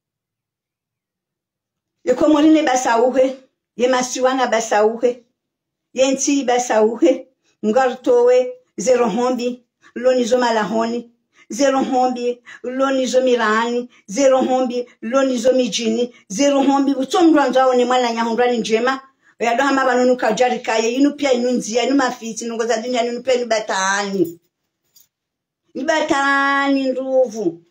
yeko morine basauhe ye masiwana basauhe ye nti basauhe ngartowe zero hombi lonizo malahoni zero hombi lonizo mirani zero hombi lonizo mijini zero hombi butomranja one mwana nyahondwani njema yado hama banunu kajari kaye inu pia inu nzia inu mafiti nungoza dunia inu pia inu batani inu batani nduvu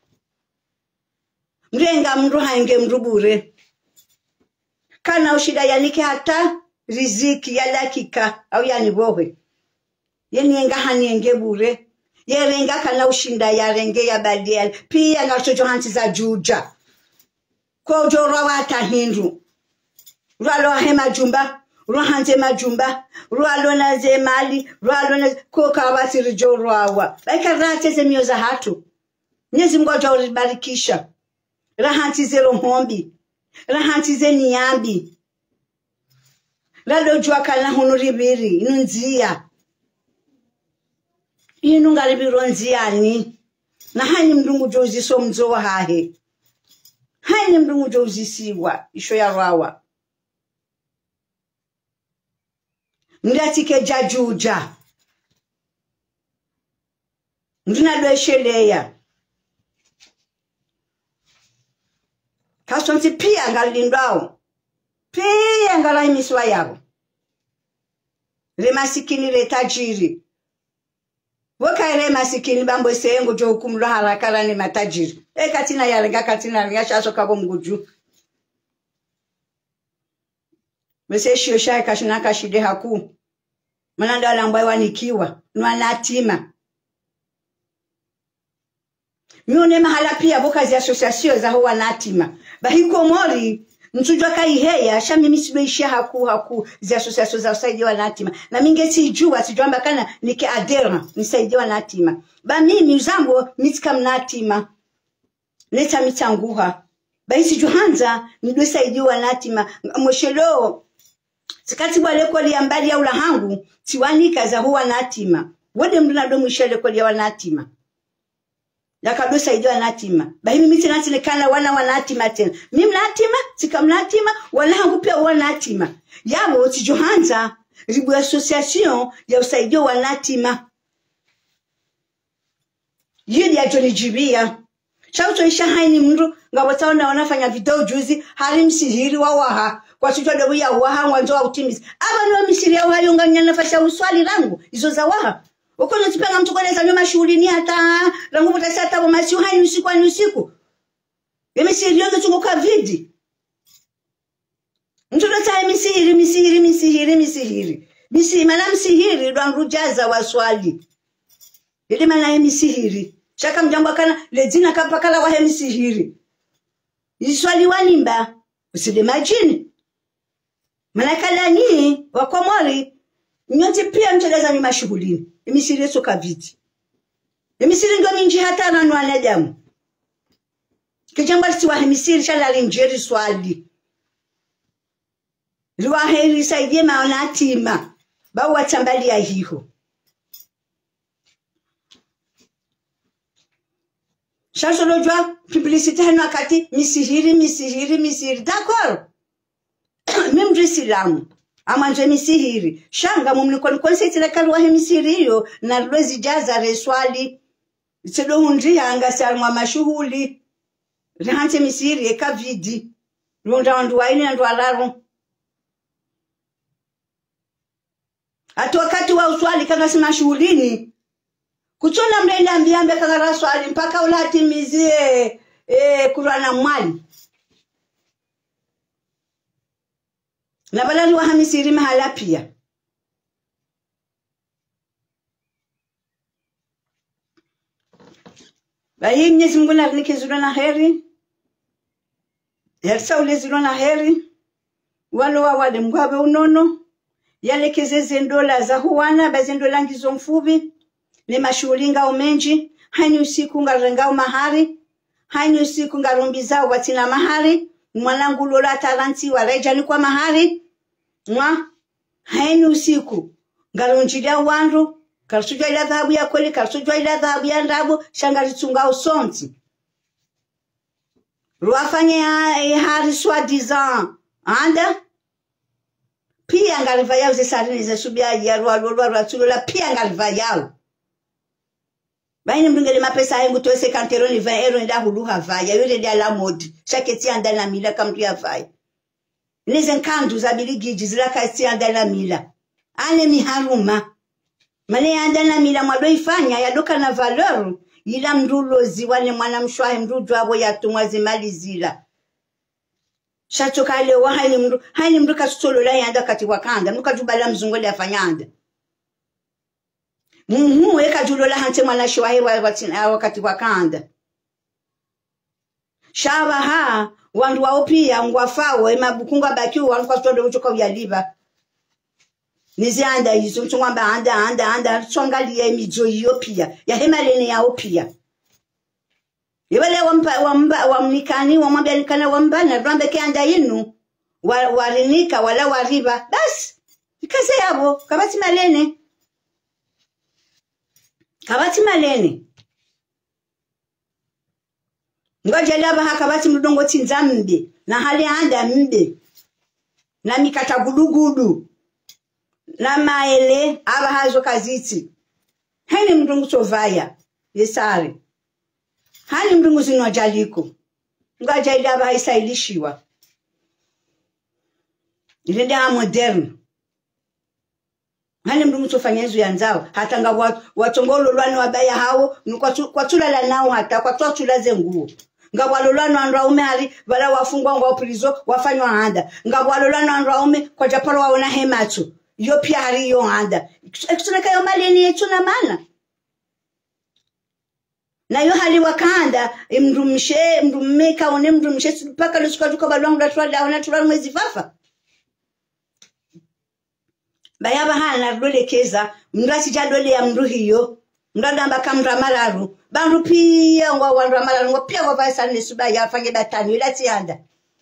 mrenga mru hainge mrubure kana ushida yanike hata riziki ya dakika au yani bohe yeni enga hanienge bure yerenga kana ushinda yarenge ya badiel pia ngachojo hanti za juja kwa ujora wata hindu rwalo hema jumba ruhanje majumba rwalo na zemali rwalo na koka wasiri jorwawa baika rate zemioza hatu Mwenyezi Mungu ajabarikisha rahanti zero hombi rahanti zeniyambi lalo jua kana hunuribiri inunzia inu ngalibiro nziani na hani mdungu jozi so mzo hahe hani mdungu jozi siwa isho ya rawa mdatike jajuja mduna doesheleya kasonti pia ngalindwao pia ngalahimiswa yabo le masikini le tajiri woka le masikini bambo sengo jo hukumlo harakala ni matajiri e katina yalenga katina yalenga shaso kabo mguju mese shio shai kashina kashide haku mananda alambwa wanikiwa nwanatima mione mahala pia boka zi association za huwa natima bahiko mori Mtujua kaiheya sha mimi siloishia haku haku za association za usaidiwa na yatima na minge sijua sijua mbakana nike adera nisaidiwa na yatima ba mimi uzambo mitika mna yatima leta mitanguha ba isi juhanza nidwe saidiwa na yatima mshelo sikati wale kwa liambali ya ulahangu tiwanika za huwa na yatima wode mduna do mshele kwa liya na yatima yakado saidiwa na yatima ba mimi miti natile kana wana wana yatima tena mimi na yatima tika mna yatima wala hangu pia wana yatima yabo tijuhanza ribu association ya usaidio wa yatima yidi ya jonijibia shauto isha haini mndu nga wataona wanafanya video juzi hali msihiri wa waha kwa chujwa debu ya waha mwanzo wa utimizi aba niwa misiri ya waha yunga nyanafasha uswali langu izo za waha ukono tipenga mtu kwenye zanyuma shuhuli ni hata rangu mutasi hata wamasi haini usiku wani usiku misiri yonge tunguka vidi mtu dota misiri misiri misiri misiri misiri mana misiri doan rujaza wa swali yede mana misiri shaka mjambo kana lezina kapakala wa misiri iswali wanimba uside majini manakala ni wakomori nyoti pia mteleza nyuma shughulini misiri yeso kaviti misiri ndo minji hata na nwana damu kijamba si wa misiri shala linjeri swali Ruwa heri saidie maona yatima ba watambali ya hiho Shasho lojwa publicité hano akati misihiri misihiri misihiri d'accord même dresilamu amanje misihiri shanga mumni kon konseti la kalwa misihiri hiyo na lwezi jaza reswali sedo hundi hanga salmwa mashuhuli rihante misihiri ekavidi londa wandu waini ndo alaro atu wakati wa uswali kanga sima shuhulini kuchona mrenda ambiambe kanga raswali mpaka ulatimizie eh kurana mwali na balali wa hamisiri mahala pia bayi Mwenyezi Mungu na nikizulwa na heri yarsa ulizulwa na heri walo wa wale mgwabe unono yale kezeze ndola za huwana bazendola ngizo mfubi ne mashulinga umenji hani usiku ngarengao mahari hani usiku ngarumbizao watina mahari mwanangu lola talanti wareja ni kwa mahari mwa hani usiku ngarunjilia wandu karsujwa ila dhahabu ya kweli karsujwa ila dhahabu ya ndabu shangari tungao sonti ruafanye hari swa dizan anda pia ngariva yao zesarini ze subia ya ruwa ruwa ruwa tulola pia ngariva yao baini mbingele mapesa hengu tuwese kanteroni va ero nda huluha vaya yule ndia la modi shaketi andala mila kamtu ya vaya nize nkandu za biligiji zila kasi andala mila ane miharuma mane andala mila mwado ifanya ya doka na valeur ila mdulo ziwane mwana mshwahe mdudu wabo ya tumwazi mali zila shachoka lewa haini mdu haini mdu kasutolo la yanda kati wakanda mdu kajubala mzungole afanyanda Muhu eka julola hante mwana shwahe wakati wakanda. Shaba ha, wandu waopia, ngwafawo, ema bukunga bakiu, wandu kwa stodo uchoka uyaliva. Nizi anda hizo, mchungwamba anda, anda, anda, songali ya imidzo yopia, ya hema lene ya opia. Iwale wampa, wamba, wamnikani, wamambia nikana wambana, rwambe ke anda inu, warinika, wala wariba, basi, ikase yabo, kabati malene. Kabati malene. Ngoja laba hakabati mdongo tinza mbe. Na hali anda mbe. Na mikata gudugudu. Na maele aba hazo kaziti. Hani mdongo sovaya. Yesare. Hani mdongo zinwa jaliko. Ngoja laba haisailishiwa. Ilende ha modern. Hani mdu mtofanya hizo ya nzao hata nga watongolo lwani wabaya hao kwa tula la nao hata kwa tula tula zenguo nga walolano anraume hali wala wafungwa ngwa prison wafanywa handa nga walolano anraume kwa japalo waona hemacho yo pia hali yo handa ekutuna kayo maleni yetu na mana na yo hali wakanda imrumshe mrumeka one mrumshe paka lusuka tuko balwangu datwala ona tulwa mwezi fafa bayaba hana dolekeza mrasi jadole ya mruhiyo mradamba kamra mararu bandu pia ngwa wandra mararu ngwa pia kwa vaisa nesuba ya fange datani ilati yanda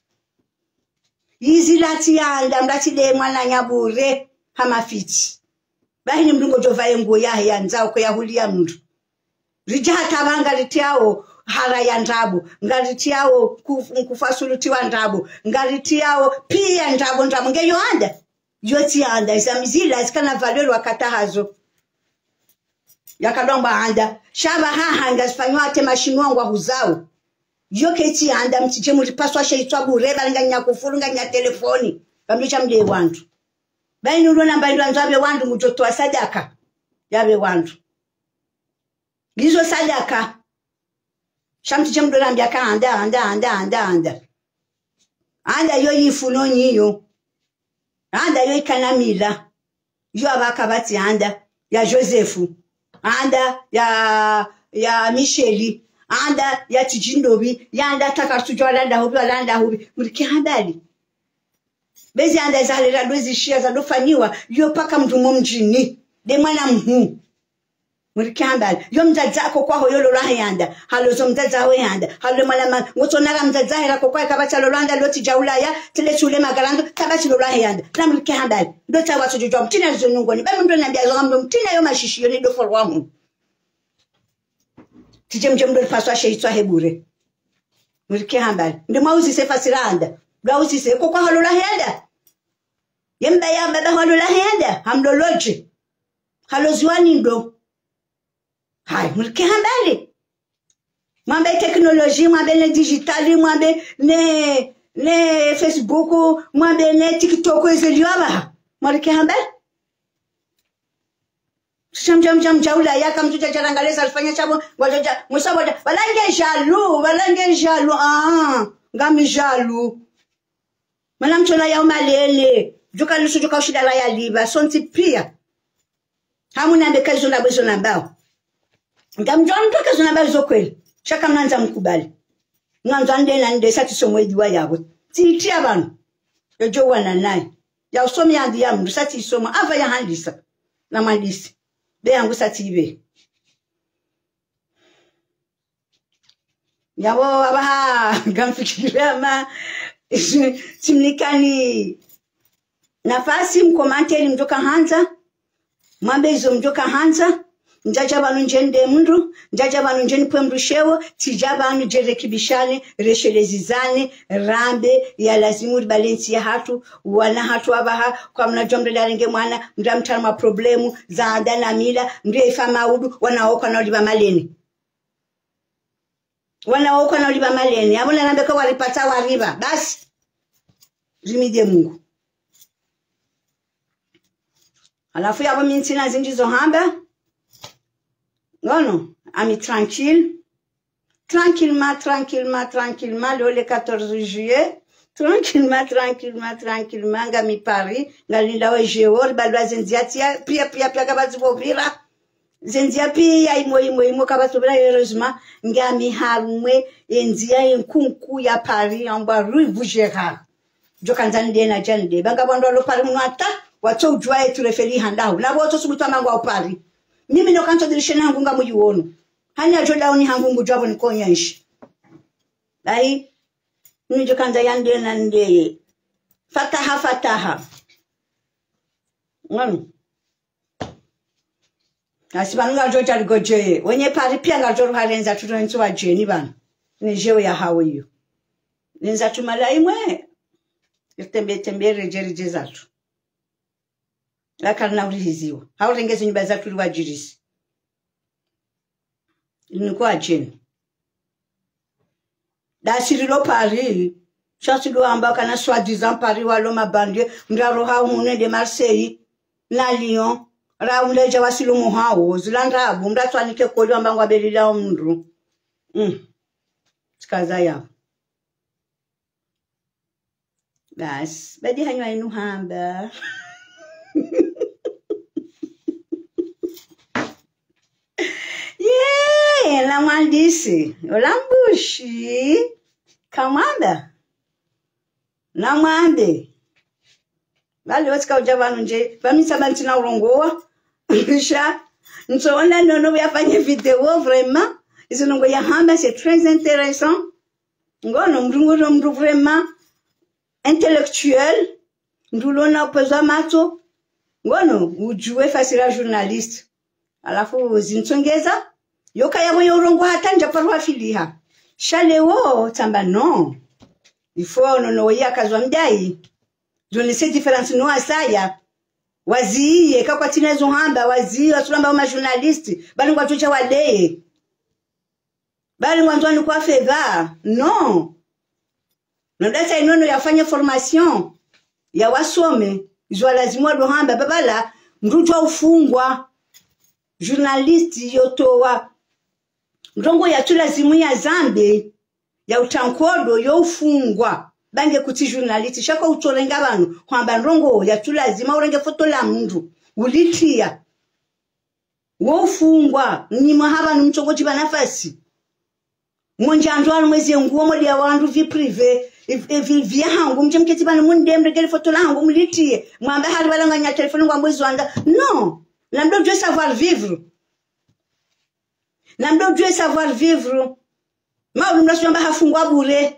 yizi lati yanda mrati de mwana nyabure hamafiti bahini mdungo jovaye nguo yahe ya nzao kwa yahulia mndu rijata banga litiao hara ya ndabu ngalitiao kufasulutiwa ndabu ngalitiao pia ndabu ndabu ngeyo anda yoti anda isamizila isikana valelo wakata hazo yakadomba anda shaba haha ngazifanywa ate mashinwangwa huzao yoketi anda mtije mulipaswa sheitwa bureba nganya kufuru nganya telefoni kambicha mde wandu baini ulona mbandu anzabe wandu mujoto sadaka yabe wandu gizo sadaka shamtije mdola mbyaka anda anda anda anda anda anda yo yifuno nyiyo anda yo ikanamila yo abaka bati anda ya Josefu anda ya ya Micheli anda ya Tijindobi yanda takatujwa landa hubi landa hubi muliki habari bezi anda zalera dozi shia za dofanywa yo paka mdumo mjini de mwana mhu muliki habari yo mzadzako kwa hoyo lo yanda halozo mzadza we yanda halo mwana ngotonaga mzadza hera kwa kwa kabacha lo landa loti jaulaya tele chule magarando kabacha lo yanda na muliki habari ndo tawa tujwa mtina zonungoni ba mndo nambia zo mndo mtina yo mashishi yo ni do forwa mu tijemje mdo paswa sheitwa hebure muliki habari ndo mauzi se fasiranda blauzi se kwa halo la yanda yemba ya baba halo la yanda hamloloje halozwani ndo hai muliki habari mwambe teknolojia mwambe ne digitali mwambe ne ne Facebook mwambe ne TikTok ezeliwa muliki habari shamjam jam jaula yaka mtuja charangaleza alifanya chabo ngoja musaboda balange jalu balange jalu ah ngami jalu mana mchola ya umalele joka lusu joka ushida la ya liba sonti pia hamuna mbekazo na bezo na mbao ngamjwa mtoka zona mbao zokweli shaka mnanza mkubali mwanzo ande na nde sati somwedi wa yawe titi abantu ejo wana naye ya usomi andi ya mndu sati isoma ava ya handisa na mandisi be yangu sati ibe yabo abaha gamfikirama simlikani nafasi mkomanteli mjoka hanza mwambe izo mjoka hanza njaja banu njende mundu njaja banu njeni pwe mrushewo tija banu jerekibishane reshelezizane rambe ya lazimu balensi ya hatu wana hatu abaha kwa mnajombe darenge mwana mdamtarma problemu za andana mila ndiye ifama udu wanaoka na oliba maleni wanaoka na oliba maleni abona nambe kwa walipata wariba basi rimidie Mungu alafu yabo mintina zinjizo hamba non, ami tranquille. Tranquillement, tranquillement, tranquillement, le quatorze juillet. Tranquillement, tranquillement, tranquillement, ngami Paris. Ngalinda we jeor, balwa zenziatia, pia, pia, pia, kabatu bovira. Zenzia pia, imo, imo, imo, kabatu bovira, heureusement. Ngami harumwe, enzia, enkunku ya Paris, amba rue Vaugirard. Jokanzande na jande. Banga bando lo Paris mwata, wato ujwae turefeli handau. Labo wato subutu amangu wa Paris. Mimi no kanto dirishena ngunga mujiwono hanya joda oni hangungu jabo ni konyanshi dai mimi jo kanza yande na ndeye fataha fataha ngani asibanga joja ligoje wenye pari pia ngajo harenza tutonitsu bajeni bana ni jewe ya hawiyo nenza tumala imwe itembe tembe rejeri jezatu lakana ulihiziwa haurengeze nyumba za tuli wajirisi niko ajeni dasirilo Paris chasilo ambaka na soi-disant Paris walo mabandie ndaro ha umune de Marseille na Lyon ra umleja wasilo muhawo zilanda abu mdatwanike kodi ambango abelila omndu mm sikaza ya bas badi hanywa inu hamba Oi, la mwandishi, olambushi, kamanda, na mwande. Bali watika ujavanu nje, pamisa bantina urongoa, sha, nsoona nono yafanye video vraiment, izo nongo ya hamba, c'est très intéressant. Ngono mrungu mru vraiment intellectuel, ndulona upezwa mato, ngono ujue fasira journaliste. Alafu zintsongeza, yoka yabo yorongo hatanja parwa filiha. Shalewo tamba non. Il faut nono yakazwa mdai. Je ne sais différence no asaya. Waziye kakwa tinezo hamba waziye wasulamba wa journaliste bali ngwa tucha wadeye. Bali ngwa ntwani kwa feva. Non. Nodata inono yafanya formation ya wasome izwa lazimwa do hamba babala mrutwa ufungwa. Journaliste yotowa ndongo ya tula zimu ya zambi ya utankodo yo ufungwa bange kuti journaliste shaka utorenga banu kwamba ndongo ya tula zima urenge foto la mndu ulitia wo ufungwa nyima haba numchongo chiba nafasi monja ndwanu mwezi nguo modi ya wandu vi privé vi via hangu mchemketi banu mundemre gele foto la hangu mulitie mwamba hali balanga nya telefoni ngwa mwezi wanga non. N'amdo Dieu savoir vivre. N'amdo Dieu savoir vivre. Ma ulumla suyamba hafungwa bure.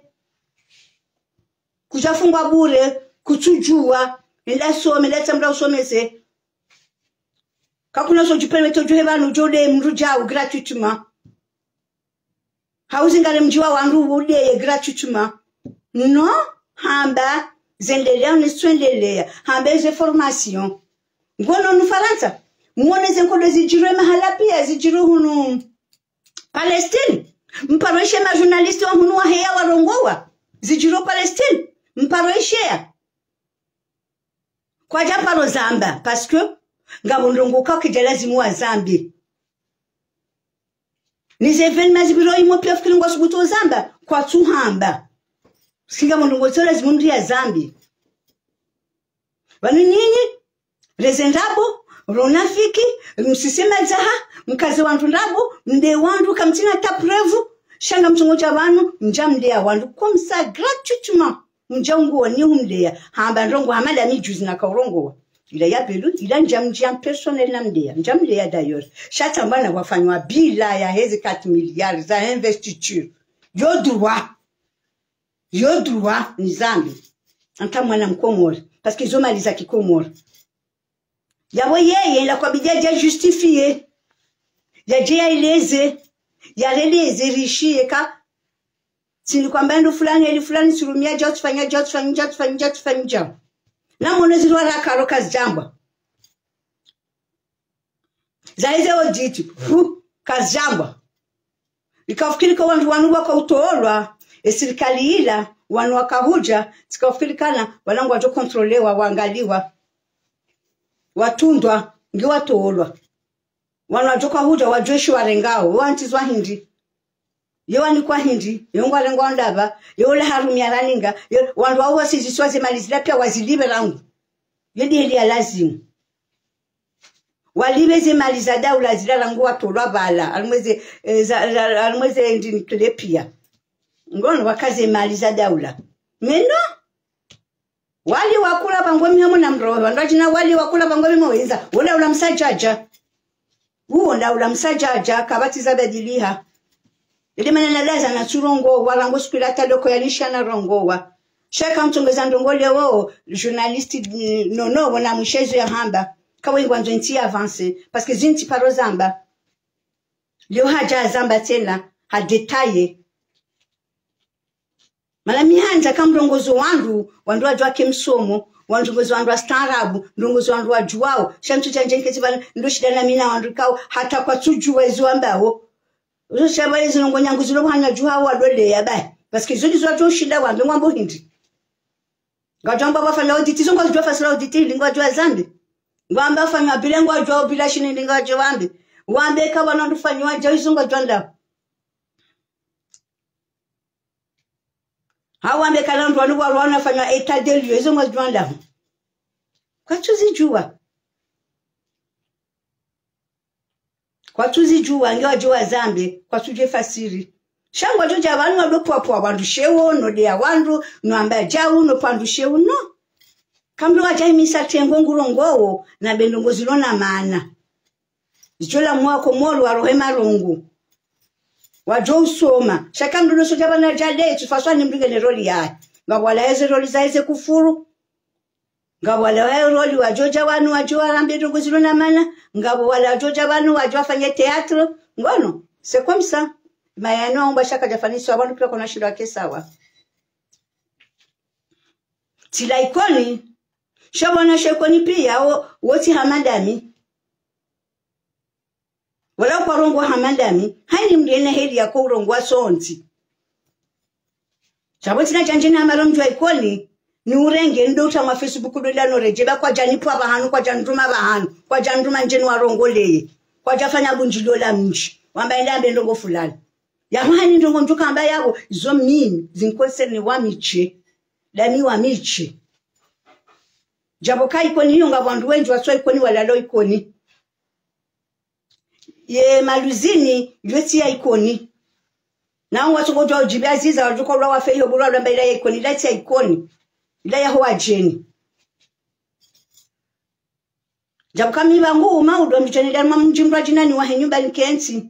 Kuja fungwa bure. Kutujua. Nila some, leta mra usomese. Kakuna so jupermeto juhe banu jode mruja u gratuitement. Hauzi ngale mjiwa wangu udeye gratuitement. Non. Hamba. Zendelea uniswendelea. Hamba ze formation. Ngono nufaransa. Mwone zenkodo zijirwe mahala pia zijiru hunu Palestine. Mparoishe ma journaliste wa hunu wa heya warongowa. Zijiru Palestine. Mparoishe ya. Kwa japaro zamba. Parce que ngabondongo kake jalazimu wa zambi. Nize evenima zibiro imo pia fikiri ngwa subuto zamba. Kwa tuhamba. Singa mondongo tola zimundi ya zambi. Wanu nyinyi? Rezendabo. Ronafiki, msisema zaha, mkaze wandu ndabo, mde wandu kamtina taprevu, shanga mchongocha wanu, mja mdea wandu, kwa msa gratuitement, mja unguwa ni humdea, hamba ndongo hamada mijuzi na kaurongowa. Ila ya pelu, ila mja mja personnel na mdea, mja mdea d'ailleurs. Shata mbana wafanywa bila ya hezi kati miliari za investiture. Yo droit. Yo droit, ni zambi. Anta mwana mkomori, parce que zoma liza kikomori. Yawe yeye la kwa bidia ja justifié. Ya jia ileze. Ya leleze rishi eka. Sini kwa mbendo fulani eli fulani surumia jao tufanya jao tufanya jao tufanya jao tufanya jao. Na mwonezi luwa la karoka zijamba. Zaize ojiti. Hu, kazijamba. Ikafikiri kwa wandu wanuwa kwa utoolwa. E sirikali ila, wanuwa kahuja. Ikafikiri kana, wanangu wajo kontrolewa, wangaliwa. Watundwa ngi watoolwa wanajoka huja wajeshi warengao wantizwa hindi yewani kwa hindi yongwa lengwa ndaba yole harumia raninga wandu wao wasiziswaze malizila pia wazilibe rangu yedi heli ya lazimu walibeze maliza daula zila rangu watolwa bala almweze almweze ndini klepia ngono wakaze maliza daula meno wali wakula pangomi hamu na mroho wanajina wali wakula pangomi mwenza wala ula msajaja huo nda ula msajaja kabati za badiliha ili manana laza na turongo wala ngo skulata loko yanisha na rongowa shaka mtongeza ndongole wao journaliste no no wana mshezo ya hamba kawa ingwanzo nti avance parce que zinti paro zamba leo haja zamba tena ha detaye. Malami hanja kamrongozo wandu, wandu wajua kemsomo, wandu wandu wa starabu, ndongozo wandu wajuwao, shantu chanje nketi bana ndo shida na mina wandu kao hata kwa tujuwa izo ambao. Uzo shaba izo nongo nyangu zilo hanya juwa wadole ya bai. Paske zoli zo wajua shida wandu mwambo hindi. Ngajamba wafanya auditi, zongo wajua fasila auditi, lingo wajua zambi. Ngamba wafanya bilengo wajua bila shini lingo wajua wambi. Wambe kawa nandu fanyo wajua izongo wajua ndao. Hawa mbekala ndo wanu waru wanafanywa etat de lieu izo mwajua ndao. Kwa tuzi juwa. kwa tuzi jua ngewa jua zambe kwa tuje fasiri shangwa joja abantu wadopo po abantu shewo no dia wandu no amba jawu no pandu shewo no kamlo waja imisa tengo ngurongowo na bendongo zilona maana ichola mwako molo warohe marungu wajo usoma shakandulo soja bana jade tufaswa ni mbinge ne roli ya ngabwala heze roli za heze kufuru ngabwala wa roli wajoja wanu wajo arambe ndongo zilona maana ngabwala wajoja wanu wajo afanye teatro ngono c'est comme ça mayano omba shaka jafanisi abantu pia kona shida yake sawa tila ikoni shabana shekoni pia woti hamadami wala kwa rongo hamadami hani mdiene heli ya kwa rongo sonti shaboti na janjina amaromjwa ikoni ni urenge ndo utama Facebook ndo lano rejeba kwa janipu abahanu kwa janduma bahanu kwa janduma njeni wa rongo leye kwa jafanya bunjilo la mji wamba enda mbendongo fulani ya mwani ndongo njuka ambaye yabo izo mimi zinkwese ni wamiche dani wamiche jaboka ikoni hiyo ngabandu wengi waswa ikoni walalo ikoni ye maluzini yoti ya ikoni na watu ngoja ujibia ziza wajuko la wafe hiyo bura la mbele ya ikoni lati ya ikoni ila ya huwa jeni jaboka miba nguu maudo mjeni dama mjimbra jinani wa henyumba nikensi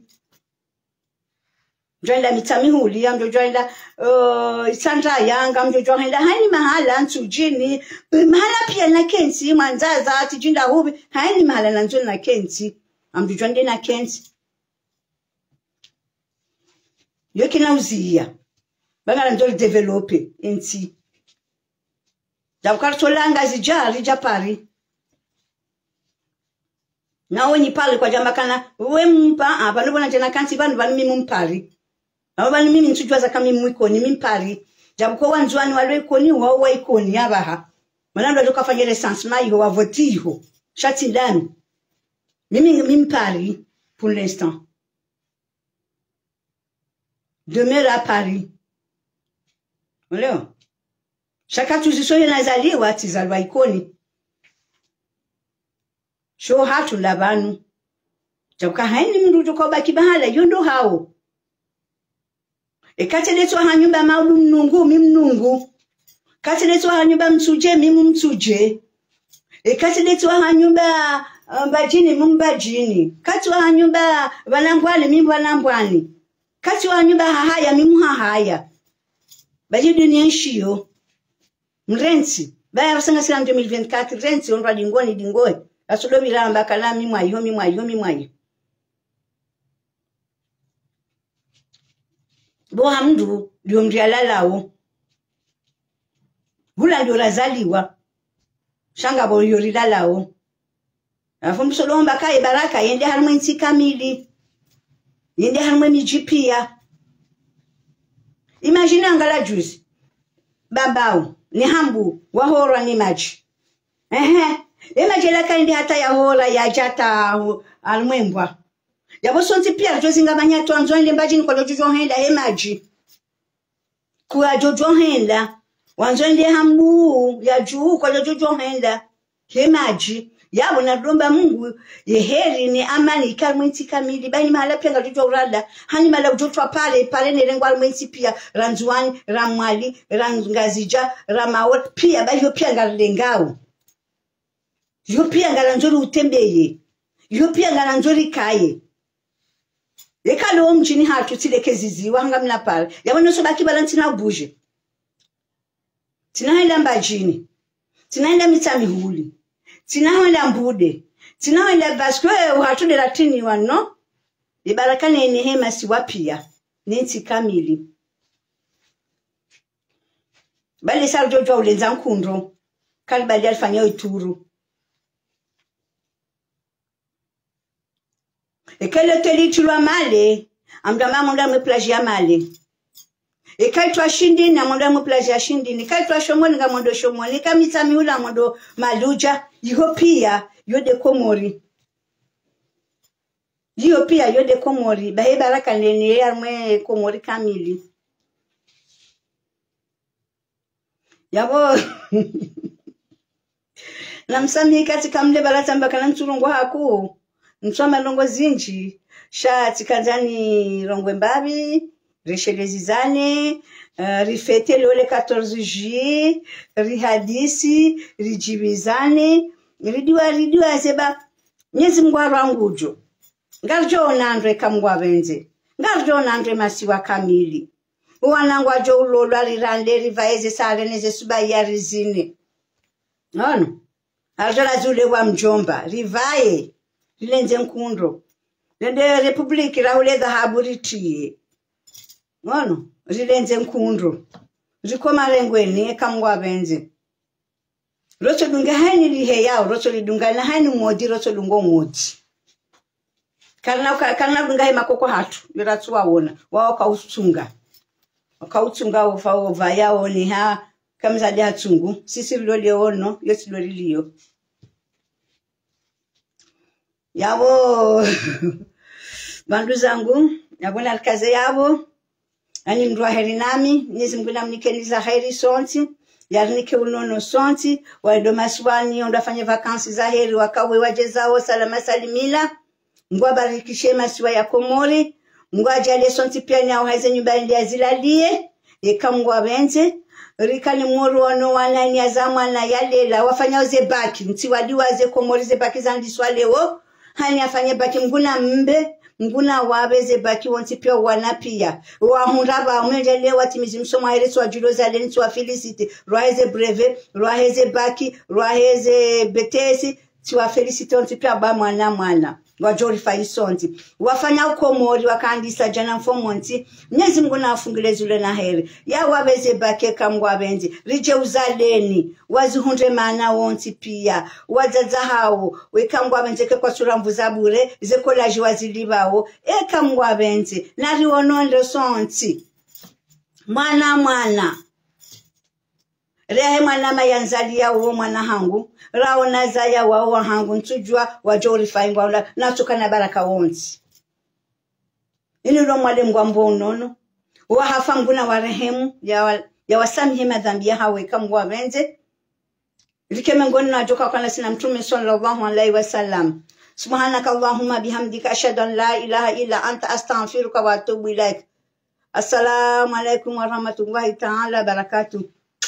joinda mitamihuli ya mjo joinda uh, sandra yanga mjo joinda hani mahala nsujini mahala pia na kensi manzaza ati jinda hubi hani mahala na nzuni na kensi mjo joinda na kensi yoki na uzia banga na nzoli develope inti jabukarto langa zijari japari na wenyi pale kwa jambakana we mpa hapa ndo bona tena kansi banu banu mimi mpari abo banu mimi nsujwa za kama mwiko ni mimpari jabuko wanzwani walwe ikoni wao wa ikoni abaha manando tukafanya recense mayo wa votiho shati ndani mimi mimpari pour l'instant demeure à Paris leo shaka tuzisoye nazaliwa tizalwa ikoni sho hatu labanu jabuka haini mndu tukoba kibahala yondo hao ekate leto hanyumba maulu mnungu mimnungu kate leto hanyumba msuje mimu msuje ekate leto hanyumba mbajini mumbajini kate hanyumba banambwani mimbu banambwani kate hanyumba hahaya mimu hahaya baji dunia nshio mrensi baya basanga sila deux mille vingt-quatre rensi onwa dingoni dingoi asodo bilamba kala mimwa yo mimwa yo mimwa yo bo hamdu ndio mrialalawo hula ndio lazaliwa shanga bo yorilalawo afu msolomba kai baraka yende harmwe nsi kamili yende harmwe mijipia imagine angala juice babao ni hambu wahora ni maji ehe imagine kaindi hata ya hora ya jata almwembwa yabo sonti pia jozinga banyato anzonde mbajini kwa jojo henda emaji kwa jojo henda wanzonde hambu ya juu kwa jojo henda emaji yabo na domba Mungu yeheri ni amani kalmwenti kamili bani mahala pia jojo urada hani mala jojo pale pale ne lengwa almwenti pia ranzuani ramwali rangazija ramawot pia bayo pia ngalengao yo pia ngalanzori utembeye yo pia ngalanzori kaye ekalo mjini hatu tilekezizi wanga mna pale yabona so baki balanti na buje tinaenda mbajini tinaenda mitamihuli tinaenda mbude tinaenda baskwe hatu de latini wano ibarakane ni hema si wapia nenti kamili bali sa jojo ulenza nkundo kalibali alifanya ituru ekele telitulwa male amdama monda mwe plage ya male ekaitwa shindi na monda mwe plage ya shindi nikaitwa shomoni nga mondo shomoni kamita miula mondo maluja yiho pia yode komori yiho pia yode komori bahe baraka nene ya mwe komori kamili yabo na msami katika mle balata mbaka na mturungu haku Msoma longo zinji. Sha tikanzani rongwe mbabi. Rishelezizane. Uh, rifete lole quatorze juillet. Rihadisi. Rijibizane. Ridiwa ridiwa zeba. Nyezi mgwara ngujo. Ngarjo nandre kamgwa benze. Ngarjo nandre masiwa kamili. Uwanangwa jo ulolo alirande rivaeze sale neze suba ya rizine. Nono. Arjola zule wa mjomba. Rivaye. Rilenze mkundro. Nende republiki raule dhahabu ritiye. Nono. Rilenze mkundro. Rikoma rengweni kamgwa benze. Rocho dunga haini lihe yao. Rocho lidunga na haini mwodi. Rocho dungo mwodi. Karna, karna dunga hema koko hatu. Yuratu wawona. Wao kautunga. Wakautunga ufa yao ni ha. Kamza dia tungu. Sisi loli ono. Yosi loli liyo. Yabo. Bandu zangu. Yabo na kaze yabo. Ani mdua heri nami. Nyezi mguna mnikeniza heri sonti. Yarnike unono sonti. Waido maswani. Ondafanya vakansi za heri. Wakawe wajezao salama salimila. Mgwa barikishe masiwa ya Komori. Mgwa jale sonti pia ni hauhaize nyumba ndi ya zilalie. Yeka mgwa benze. Rikani mworu wano wanani ya zamana ya lela. Wafanya uze baki. Mti wadiwa ze Komori ze baki zandi swalewo. Hani afanye baki mguna mbe. Mguna wabeze baki wanti pia wanapia. Wahundaba umejale watimizi msoma hele suwa julo za leni suwa felicite. Ruaheze breve. Ruaheze baki. Ruaheze betesi. Suwa felicite wanti pia ba mwana mwana. Wajori faisonti. Wafanya ukomori wakandisa jana mfomonti. Nyezi mguna afungile zule na heri. Ya wabeze bake kamgwa benzi. Rije uzaleni. Wazi hundre mana wonti pia. Wazaza hao. Wekamgwa benzi kwa sura mvuzabure. Zekolaji wazilibao. E kamgwa benzi. Nari wonondo sonti. Mwana mwana. Rehe mwana mayanzali ya uo mwana hangu. Rao nazaya wa uwa hangu ntujua wajori faingwa ula. Natuka na baraka wonti. Ini ulo mwale mgwa mbonono. Uwa hafanguna warehemu. Ya, wa, ya wasamihe madhambi ya hawe kamgwa benze. Rikeme ngoni na joka kwa nasina mtume sallallahu alaihi wasallam. Subhanaka Allahumma bihamdika ashhadu an la ilaha illa anta astaghfiruka wa atubu ilaik. Assalamu alaikum wa rahmatullahi ta'ala barakatuh.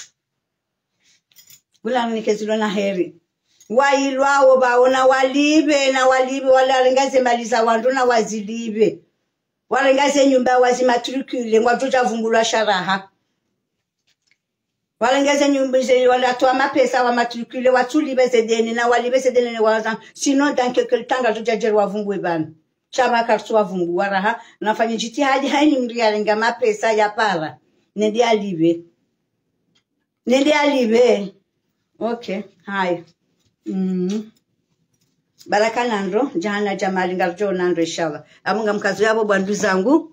Gula nikezulo na heri. Wailwao baona walibe na walibe wala rengaze maliza wandu na wazilibe. Warengaze nyumba wazi matricule ngwajoja vumbulwa sharaha. Warengaze nyumba ze wala toa mapesa wa matricule watulibe zedeni na walibe zedeni ne wazan sino danke keltanga joja wa vumbwe bana. Chama kartu wa vumbu waraha nafanya jitihadi haini mria renga mapesa ya para. Nende alibe. Nende alibe. Okay, hai. Mm. Baraka nandro, jahana jamali ngarjo nandro inshallah. Amunga mkazu yabo bandu zangu.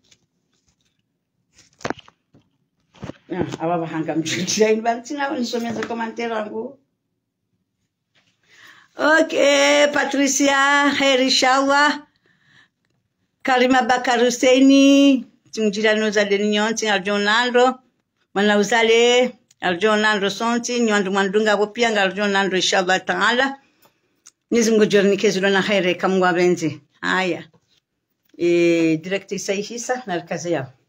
Ah, aba bahanga mchutia inbantina nisomeza komantera wangu. Okay, Patricia, heri inshallah. Karima Bakar Husseini, tumjirano za nyonti ngarjo nandro. Mana uzale Arjo nandro sonti, nyandu mandunga wopia ngarjo nandro inshallah ta'ala. Nizungu jorni kezulo na khaire kamwa benzi. Haya. E, director Saihisa na kazi yao.